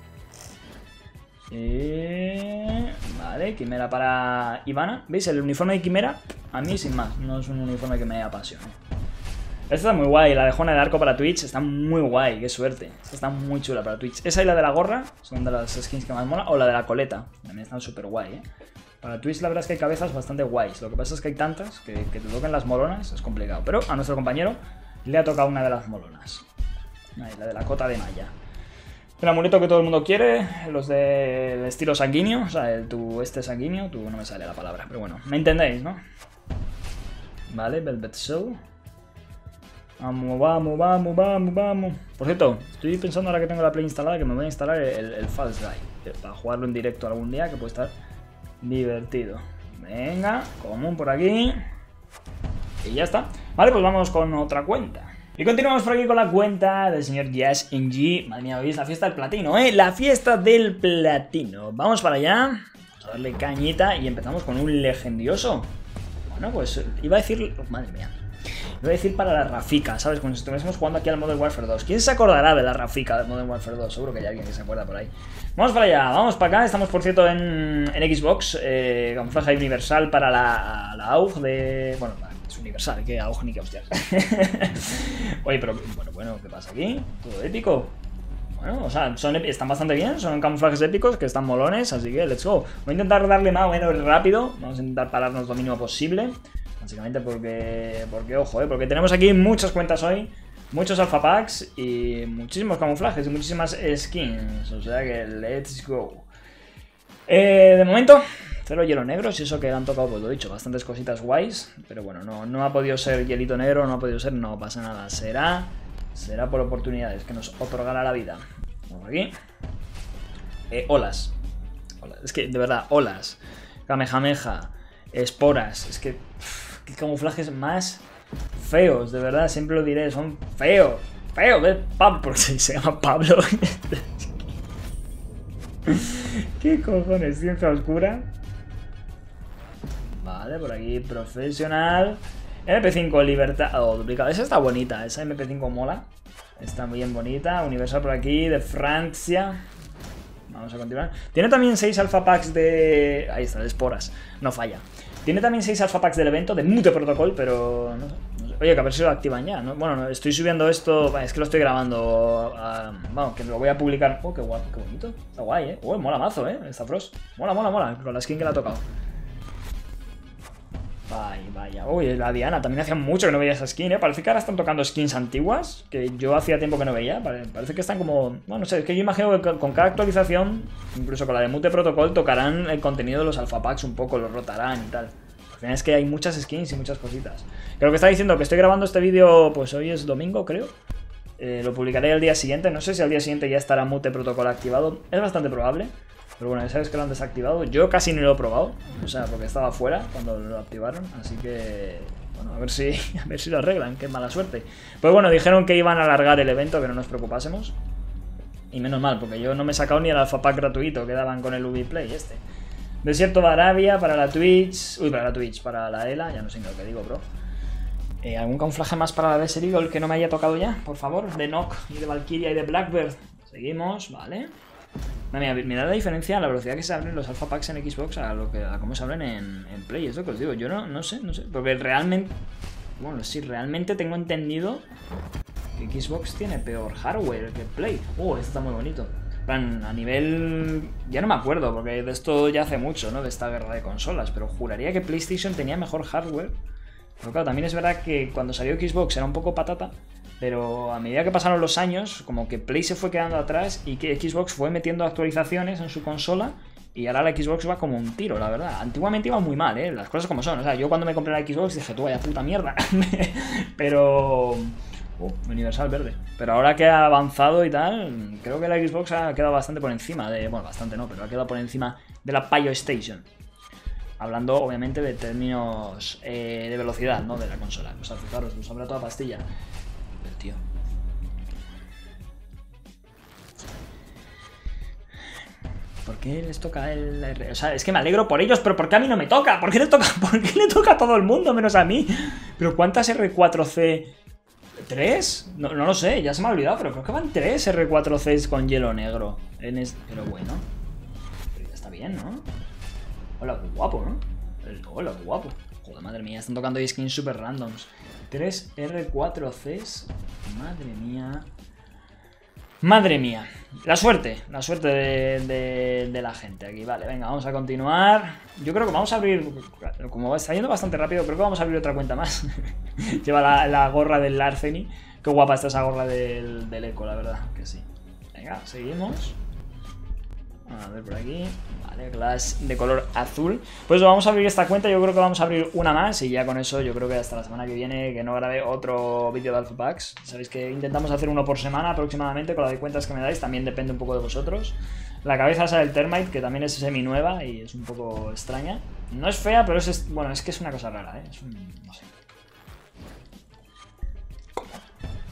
Y... Vale, Quimera para Ivana. ¿Veis? El uniforme de Quimera, a mí sin más, no es un uniforme que me apasione. Esta está muy guay, la de Jona de Arco para Twitch está muy guay, qué suerte. Esta está muy chula para Twitch. Esa y la de la gorra son de las skins que más mola. O la de la coleta, también están súper guay, ¿eh? Para Twitch la verdad es que hay cabezas bastante guays. Lo que pasa es que hay tantas que, que te toquen las molonas, es complicado. Pero a nuestro compañero le ha tocado una de las molonas. Ahí, la de la cota de malla. El amuleto que todo el mundo quiere, los del estilo sanguíneo, o sea, el tu este sanguíneo, tú no me sale la palabra, pero bueno, me entendéis, ¿no? Vale, Velvet Soul. Vamos, vamos, vamos, vamos, vamos. Por cierto, estoy pensando ahora que tengo la Play instalada que me voy a instalar el, el False Guy, para jugarlo en directo algún día, que puede estar divertido. Venga, común por aquí. Y ya está. Vale, pues vamos con otra cuenta. Y continuamos por aquí con la cuenta del señor Jazz N G. Madre mía, hoy es la fiesta del platino, ¿eh? La fiesta del platino. Vamos para allá. Vamos a darle cañita y empezamos con un legendioso. Bueno, pues iba a decir... Oh, madre mía. Iba a decir para la Rafika, ¿sabes? Como si estuviésemos jugando aquí al Modern Warfare dos. ¿Quién se acordará de la Rafika del Modern Warfare dos? Seguro que hay alguien que se acuerda por ahí. Vamos para allá, vamos para acá. Estamos, por cierto, en, en Xbox. Eh, camuflaje universal para la, la A U G de... Bueno, es universal, que A U G ni que hostias. Oye, pero bueno, bueno, ¿qué pasa aquí? Todo épico. Bueno, o sea, son, están bastante bien, son camuflajes épicos que están molones, así que let's go. Voy a intentar darle más o menos rápido. Vamos a intentar pararnos lo mínimo posible. Básicamente porque, porque ojo, ¿eh? Porque tenemos aquí muchas cuentas hoy, muchos alpha packs y muchísimos camuflajes y muchísimas skins. O sea que let's go. Eh, de momento, cero hielo negro, si eso que han tocado, pues lo he dicho, bastantes cositas guays. Pero bueno, no, no ha podido ser hielito negro, no ha podido ser, no pasa nada. Será, será por oportunidades que nos otorgará la vida. Vamos aquí. Eh, olas. olas. Es que, de verdad, olas. Kamehameha. Esporas. Es que... Qué camuflajes más feos, de verdad, siempre lo diré, son feos, feos, ¿ves? Pablo, porque se llama Pablo. ¿Qué cojones? Ciencia oscura. Vale, por aquí, profesional. M P cinco, libertad, oh, duplicado, esa está bonita, esa M P cinco mola. Está bien bonita, universal por aquí, de Francia. Vamos a continuar. Tiene también seis alpha packs de... Ahí está, de esporas, no falla. Tiene también seis alpha packs del evento de Mute Protocol, pero no sé, no sé. Oye, que a ver si lo activan ya, ¿no? Bueno, no, estoy subiendo esto, es que lo estoy grabando, uh, vamos, que lo voy a publicar. Oh, qué guapo, qué bonito, está guay, ¿eh? Oh, mola mazo, ¿eh? Esta Frost, mola, mola, mola, con la skin que le ha tocado. Vaya, vaya, uy, la Diana, también hacía mucho que no veía esa skin, ¿eh? Parece que ahora están tocando skins antiguas, que yo hacía tiempo que no veía, parece que están como, bueno, no sé, es que yo imagino que con cada actualización, incluso con la de Mute Protocol, tocarán el contenido de los alpha packs un poco, los rotarán y tal. Al final es que hay muchas skins y muchas cositas. Creo que está diciendo que estoy grabando este vídeo, pues hoy es domingo, creo. Eh, lo publicaré el día siguiente, no sé si al día siguiente ya estará Mute Protocol activado, es bastante probable. Pero bueno, ya sabes que lo han desactivado. Yo casi ni lo he probado. O sea, porque estaba fuera cuando lo activaron. Así que... Bueno, a ver si, a ver si lo arreglan. Qué mala suerte. Pues bueno, dijeron que iban a alargar el evento, que no nos preocupásemos. Y menos mal, porque yo no me he sacado ni el alpha pack gratuito que daban con el Ubiplay este. Desierto de Arabia para la Twitch. Uy, para la Twitch, para la ELA. Ya no sé ni lo que digo, bro. Eh, ¿Algún camuflaje más para la Desert Eagle que no me haya tocado ya? Por favor, de Nock y de Valkyria y de Blackbird. Seguimos, vale. Mira, mirad la diferencia, la velocidad que se abren los alpha packs en Xbox a lo que a cómo se abren en, en Play, es lo que os digo. Yo no, no sé, no sé, porque realmente, bueno, sí, realmente tengo entendido que Xbox tiene peor hardware que Play. Oh, esto está muy bonito. Plan, a nivel... ya no me acuerdo, porque de esto ya hace mucho, ¿no? De esta guerra de consolas, pero juraría que PlayStation tenía mejor hardware. Pero claro, también es verdad que cuando salió Xbox era un poco patata. Pero a medida que pasaron los años, como que Play se fue quedando atrás y que Xbox fue metiendo actualizaciones en su consola y ahora la Xbox va como un tiro, la verdad. Antiguamente iba muy mal, ¿eh? Las cosas como son. O sea, yo cuando me compré la Xbox dije, tú vaya puta mierda. Pero... Uh, universal verde. Pero ahora que ha avanzado y tal, creo que la Xbox ha quedado bastante por encima de... Bueno, bastante no, pero ha quedado por encima de la PlayStation. Hablando, obviamente, de términos eh, de velocidad, ¿no? De la consola. O sea, fijaros, nos sobra toda pastilla. El tío. ¿Por qué les toca el R? O sea, es que me alegro por ellos, pero ¿por qué a mí no me toca? ¿Por qué le toca, ¿Por qué le toca a todo el mundo menos a mí? ¿Pero cuántas R cuatro C? ¿Tres? No, no lo sé, ya se me ha olvidado, pero creo que van tres R cuatro Cs con hielo negro. En este... Pero bueno. Pero ya está bien, ¿no? Hola, qué guapo, ¿no? Hola, qué guapo. Joder, madre mía, están tocando skins super randoms. tres R cuatro Cs. Madre mía. Madre mía. La suerte, la suerte de, de, de la gente aquí. Vale, venga, vamos a continuar. Yo creo que vamos a abrir, como está yendo bastante rápido, creo que vamos a abrir otra cuenta más. Lleva la, la gorra del Larceny. Qué guapa está esa gorra del, del Eco, la verdad, que sí. Venga, seguimos. A ver por aquí. Vale, glass de color azul. Pues vamos a abrir esta cuenta. Yo creo que vamos a abrir una más. Y ya con eso yo creo que hasta la semana que viene, que no grabé otro vídeo de Alpha Packs. Sabéis que intentamos hacer uno por semana aproximadamente. Con la de cuentas que me dais, también depende un poco de vosotros. La cabeza esa del Termite, que también es semi nueva y es un poco extraña. No es fea, pero es, bueno, es que es una cosa rara, ¿eh? Es un... no sé. ¿Cómo?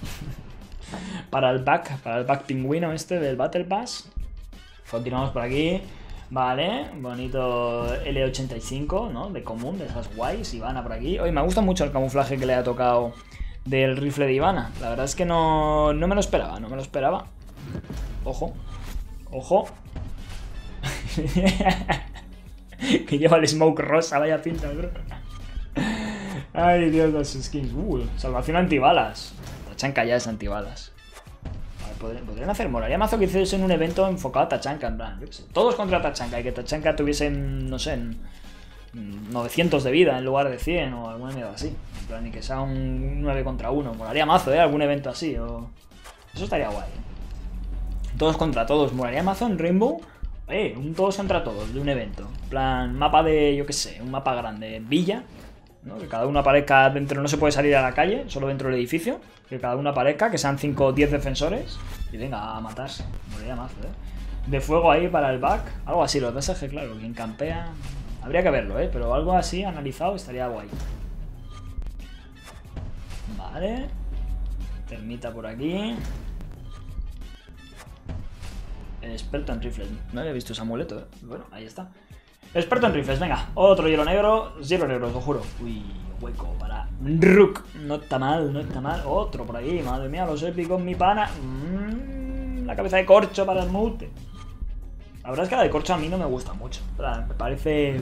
para el pack, para el pack pingüino este del Battle Pass. Continuamos por aquí. Vale, bonito L ochenta y cinco, ¿no? De común, de esas guays. Ivana por aquí. Oye, me gusta mucho el camuflaje que le ha tocado del rifle de Ivana. La verdad es que no, no me lo esperaba, no me lo esperaba. Ojo, ojo. Que lleva el smoke rosa, vaya pinta, bro. Ay, Dios, los skins. Uh, salvación antibalas. Tachanka ya es antibalas. Vale, podrían, podrían hacer, molaría mazo que hiciesen un evento enfocado a Tachanka, en plan, yo qué sé, todos contra Tachanka y que Tachanka tuviesen, no sé, novecientos de vida en lugar de cien o alguna mierda así. En plan, y que sea un nueve contra uno. Molaría mazo, ¿eh? Algún evento así. O... Eso estaría guay, ¿eh? Todos contra todos. Molaría mazo en Rainbow. Eh, un todos contra todos de un evento. En plan, mapa de, yo qué sé, un mapa grande. Villa, ¿no? Que cada uno aparezca dentro, no se puede salir a la calle, solo dentro del edificio. Que cada uno aparezca, que sean cinco o diez defensores. Y venga, a matarse. Molaría mazo, ¿eh? De fuego ahí para el back. Algo así, los D S G, claro. Quien campea... Habría que verlo, ¿eh? Pero algo así analizado estaría guay. Vale. Termita por aquí. Experto en rifles. No había visto ese amuleto, ¿eh? Bueno, ahí está. Experto en rifles, venga. Otro hielo negro. Hielo negro, os lo juro. Uy, hueco para Rook. No está mal, no está mal. Otro por ahí, madre mía, los épicos, mi pana. Mm, la cabeza de corcho para el mute. La verdad es que la de corcho a mí no me gusta mucho. Me parece...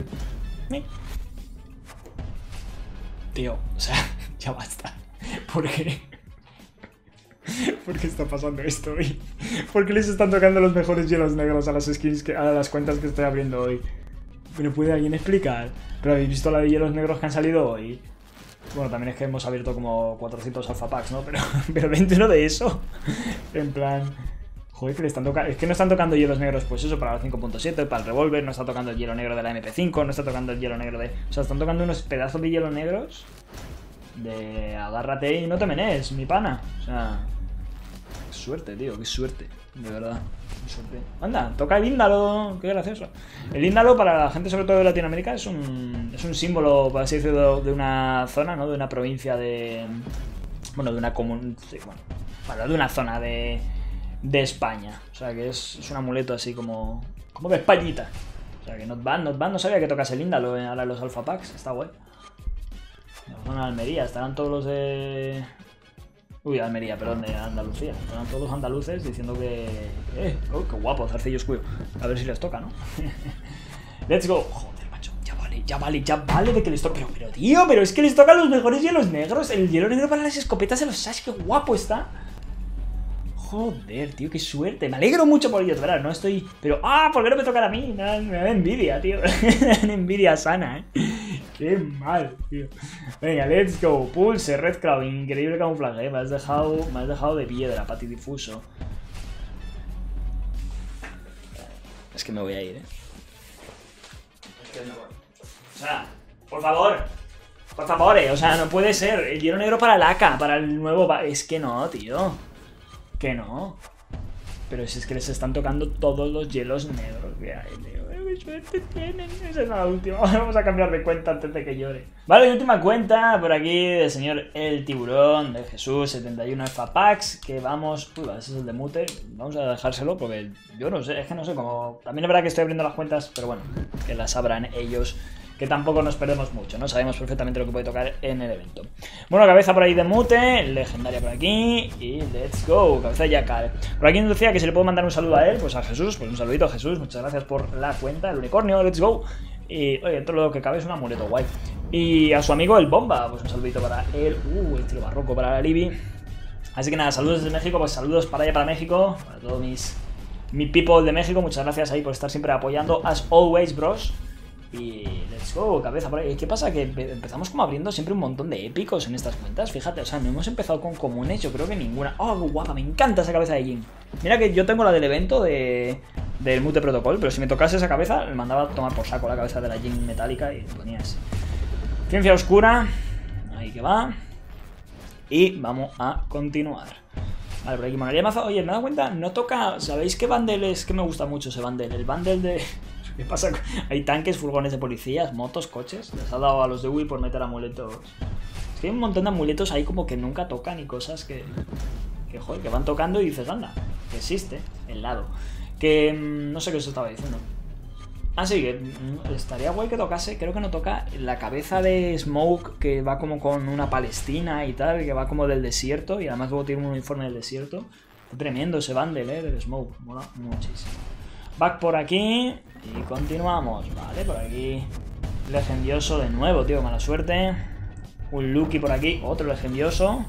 Tío, o sea, ya basta. ¿Por qué? ¿Por qué está pasando esto hoy? ¿Por qué les están tocando los mejores hielos negros a las skins, que, a las cuentas que estoy abriendo hoy? ¿Me puede alguien explicar? ¿Pero habéis visto la de hielos negros que han salido hoy? Bueno, también es que hemos abierto como cuatrocientos alpha packs, ¿no? Pero, pero dentro de eso, en plan... Joder, que le están tocando... Es que no están tocando hielos negros, pues eso, para la cinco punto siete, para el revólver, no está tocando el hielo negro de la M P cinco, no está tocando el hielo negro de... O sea, están tocando unos pedazos de hielo negros de... Agárrate y no te menees, mi pana. O sea... Qué suerte, tío, qué suerte. De verdad, qué suerte. Anda, toca el índalo, qué gracioso. El índalo para la gente, sobre todo de Latinoamérica, es un, es un símbolo, por así decirlo, de una zona, ¿no? De una provincia de... Bueno, de una común... Sí, bueno, bueno, de una zona de... de España, o sea que es, es un amuleto así como como de Españita, o sea que not bad, not bad. No sabía que tocase el índalo ahora en los alpha packs, está guay. La zona de Almería, estarán todos los de... Uy, Almería, perdón, de Andalucía, estarán todos los andaluces diciendo que... Eh, oh, qué guapo, zarcillo escudo, a ver si les toca, ¿no? Let's go. Joder, macho, ya vale, ya vale, ya vale de que les toca. Pero, pero, tío, pero es que les tocan los mejores hielos negros, el hielo negro para las escopetas de los Sash, qué guapo está. Joder, tío, qué suerte. Me alegro mucho por ellos, ¿verdad? No estoy... Pero... ¡Ah! ¿Por qué no me tocan a mí? Me da, me da envidia, tío. Me da envidia sana, ¿eh? Qué mal, tío. Venga, let's go. Pulse, Red Crow. Increíble camuflaje, ¿eh? Me has dejado, me has dejado de piedra, patidifuso. Es que me voy a ir, ¿eh? Es que no voy. O sea, por favor. Por favor, eh. O sea, no puede ser. El hielo negro para el A K, para el nuevo... Es que no, tío. Que no. Pero si es que les están tocando todos los hielos negros que hay, tío. ¡Qué suerte tienen! Esa es la última. Vamos a cambiar de cuenta antes de que llore. Vale, última cuenta por aquí del señor El Tiburón, de Jesús, setenta y uno alpha packs. Que vamos... Uy, ese es el de Mute. Vamos a dejárselo porque yo no sé, es que no sé cómo... También es verdad que estoy abriendo las cuentas, pero bueno, que las abran ellos. Que tampoco nos perdemos mucho, ¿no? Sabemos perfectamente lo que puede tocar en el evento. Bueno, cabeza por ahí de Mute, legendaria por aquí, y let's go, cabeza de Yakar. Por aquí nos decía que se le puede mandar un saludo a él, pues a Jesús, pues un saludito a Jesús, muchas gracias por la cuenta, el unicornio, let's go. Y, oye, todo lo que cabe es un amuleto guay. Y a su amigo el Bomba, pues un saludito para él, uh, el estilo barroco para la Libby. Así que nada, saludos desde México, pues saludos para allá, para México, para todos mis, mi people de México, muchas gracias ahí por estar siempre apoyando, as always, bros. Y let's go, cabeza por ahí. ¿Qué pasa? Que empezamos como abriendo siempre un montón de épicos en estas cuentas. Fíjate, o sea, no hemos empezado con comunes, yo creo que ninguna. ¡Oh, qué guapa! Me encanta esa cabeza de Jin. Mira que yo tengo la del evento de del Mute Protocol, pero si me tocase esa cabeza, le mandaba a tomar por saco la cabeza de la Jin metálica y ponía así. Ciencia oscura. Ahí que va. Y vamos a continuar. Vale, por aquí monaría mazo. Oye, me he dado cuenta, no toca... ¿Sabéis qué bundle es? Que me gusta mucho ese bundle. El bundle de... ¿Qué pasa? Hay tanques, furgones de policías, motos, coches. Les ha dado a los de Wii por meter amuletos. Es que hay un montón de amuletos ahí como que nunca tocan y cosas que... Que joder, que van tocando y dices, anda, que existe el lado. Que mmm, no sé qué os estaba diciendo. Ah, sí, que mmm, estaría guay que tocase. Creo que no toca la cabeza de Smoke, que va como con una Palestina y tal, que va como del desierto. Y además luego tiene un uniforme del desierto. Tremendo ese bundle, eh, del Smoke. Mola muchísimo. Back por aquí. Y continuamos. Vale, por aquí. Legendioso de nuevo, tío, mala suerte. Un Lucky por aquí, otro legendioso.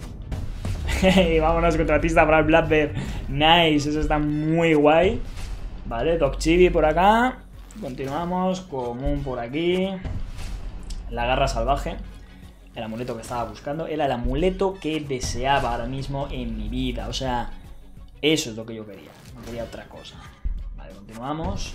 Y vámonos contra pista para el Black Bear. Nice, eso está muy guay. Vale, Doc Chibi por acá. Continuamos, común por aquí. La garra salvaje. El amuleto que estaba buscando. Era el amuleto que deseaba ahora mismo en mi vida. O sea, eso es lo que yo quería. No quería otra cosa. Vale, continuamos.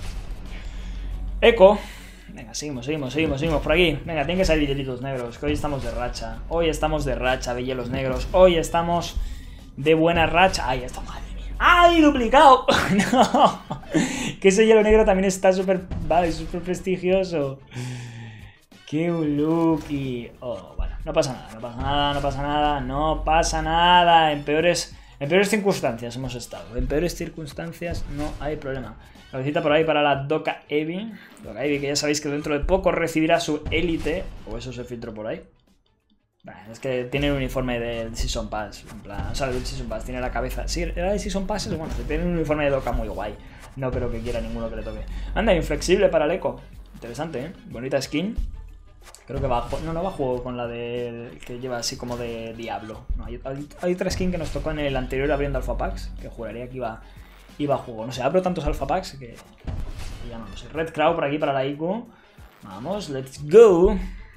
Eco. Venga, seguimos, seguimos, seguimos, seguimos por aquí. Venga, tienen que salir hielitos negros, que hoy estamos de racha. Hoy estamos de racha de hielos negros. Hoy estamos de buena racha. Ay, está, madre mía. ¡Ay, duplicado! No. Que ese hielo negro también está súper, vale, súper prestigioso. ¡Qué Lucky! Oh, bueno, no pasa nada, no pasa nada, no pasa nada, no pasa nada. En peores, en peores circunstancias hemos estado. En peores circunstancias no hay problema. Cabecita por ahí para la Doka Evi. Doka Evi, que ya sabéis que dentro de poco recibirá su élite. O eso se filtró por ahí. Bueno, es que tiene el uniforme del Season Pass. En plan, o sea, del Season Pass, tiene la cabeza. Sí, era el Season Pass, bueno, tiene un uniforme de Doka muy guay. No creo que quiera ninguno que le toque. Anda, inflexible para el Eco. Interesante, ¿eh? Bonita skin. Creo que va a no, no va a juego con la de que lleva así como de Diablo. No, hay, hay, hay otra skin que nos tocó en el anterior abriendo Alpha Packs, que juraría que iba, iba a juego. No sé, abro tantos Alpha Packs que, que ya no lo sé. Red Crow por aquí para la I Q. Vamos, let's go.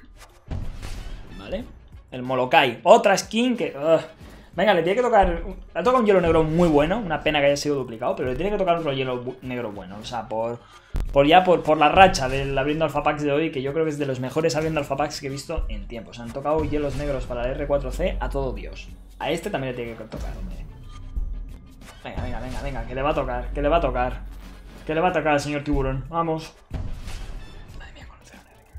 Vale. El Molokai. Otra skin que... Uh. Venga, le tiene que tocar... Le toca un hielo negro muy bueno. Una pena que haya sido duplicado, pero le tiene que tocar otro hielo negro bueno. O sea, por... Por ya por, por la racha del abriendo Alpha Packs de hoy, que yo creo que es de los mejores abriendo Alpha Packs que he visto en tiempo. O sea, han tocado hielos negros para el R cuatro C a todo Dios. A este también le tiene que tocar, hombre. Venga, venga, venga, venga, que le va a tocar, que le va a tocar. Que le va a tocar al señor tiburón. Vamos. Madre mía, conocer a nadie.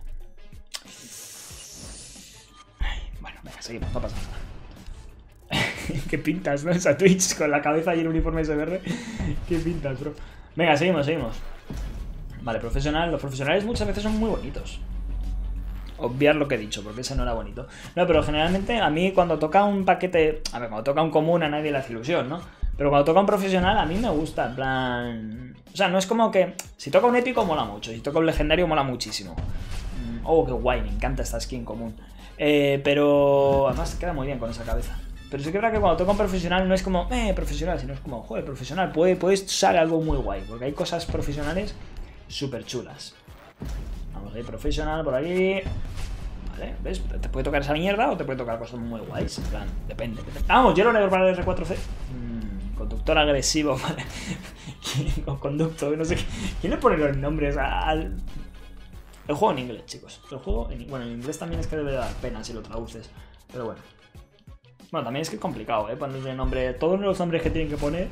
Ay, bueno, venga, seguimos, no pasa nada. Qué pintas, ¿no? Esa Twitch con la cabeza y el uniforme S B R. Qué pintas, bro. Venga, seguimos, seguimos. Vale, profesional. Los profesionales muchas veces son muy bonitos. Obviar lo que he dicho, porque ese no era bonito. No, pero generalmente a mí cuando toca un paquete... A ver, cuando toca un común a nadie le hace ilusión, ¿no? Pero cuando toca un profesional a mí me gusta, en plan... O sea, no es como que... Si toca un épico mola mucho, si toca un legendario mola muchísimo. Oh, qué guay, me encanta esta skin común. Eh, pero... Además queda muy bien con esa cabeza. Pero sí que es verdad que cuando toca un profesional no es como... Eh, profesional, sino es como... Joder, profesional, puede, puedes usar algo muy guay. Porque hay cosas profesionales... súper chulas. Vamos a ir profesional por aquí. Vale, ¿ves? Te puede tocar esa mierda o te puede tocar cosas muy guays. En plan, depende. depende. Vamos, hielo negro para el R cuatro C. Mm, conductor agresivo. Vale. O conducto, no sé. ¿Quién le pone los nombres al...? El juego en inglés, chicos. El juego en... Bueno, en inglés también es que debe dar pena si lo traduces. Pero bueno. Bueno, también es que es complicado, ¿eh? Ponerle nombre... Todos los nombres que tienen que poner...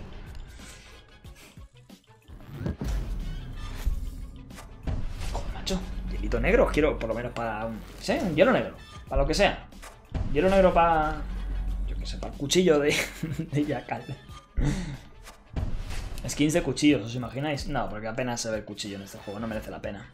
Hielito negro, quiero por lo menos para un... ¿Sí? Un hielo negro, para lo que sea. Hielo negro para... Yo qué sé, para el cuchillo de, de Jackal. Skins de cuchillos, ¿os imagináis? No, porque apenas se ve el cuchillo en este juego, no merece la pena.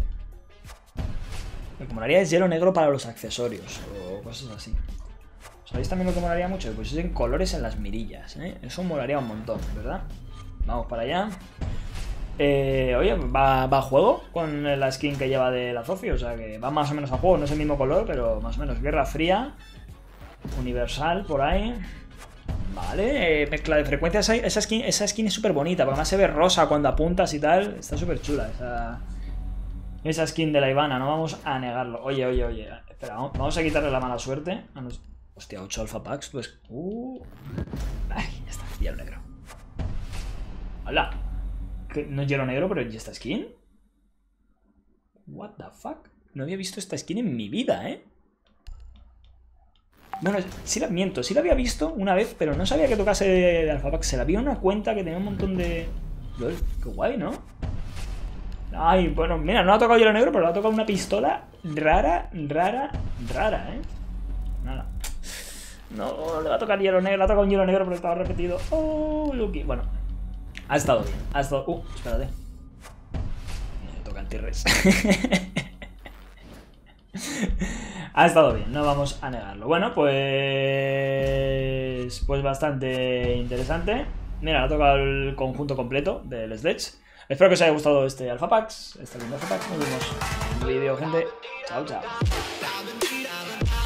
Lo que molaría es hielo negro para los accesorios o cosas así. ¿Sabéis también lo que molaría mucho? Pues es en colores en las mirillas, ¿eh? Eso molaría un montón, ¿verdad? Vamos para allá. Eh, oye, va, va a juego con la skin que lleva de la Zofi, o sea que va más o menos a juego, no es el mismo color, pero más o menos. Guerra Fría, Universal por ahí. Vale, eh, mezcla de frecuencias. Esa skin, esa skin es súper bonita, porque además se ve rosa cuando apuntas y tal. Está súper chula esa, esa skin de la Ivana, no vamos a negarlo. Oye, oye, oye, espera, vamos a quitarle la mala suerte. Hostia, ocho Alpha Packs, pues... Uh. Ay, ya está, hielo negro. Hola. No es hielo negro, pero ¿y esta skin? What the fuck? No había visto esta skin en mi vida, ¿eh? Bueno, sí la miento, sí la había visto una vez, pero no sabía que tocase de Alpha Pack. Se la vi en una cuenta que tenía un montón de... Lol, qué guay, ¿no? Ay, bueno, mira, no ha tocado hielo negro, pero le ha tocado una pistola rara, rara, rara, ¿eh? Nada. No, le va a tocar hielo negro, le ha tocado un hielo negro porque estaba repetido. Oh, Lucky. Bueno, ha estado bien. Ha estado... Uh, espérate. Me toca el T-Rex. Ha estado bien, no vamos a negarlo. Bueno, pues... Pues bastante interesante. Mira, le ha tocado el conjunto completo del Sledge. Espero que os haya gustado este Alpha Packs. Este lindo Alpha Packs. Nos vemos en el vídeo, gente. Chao, chao.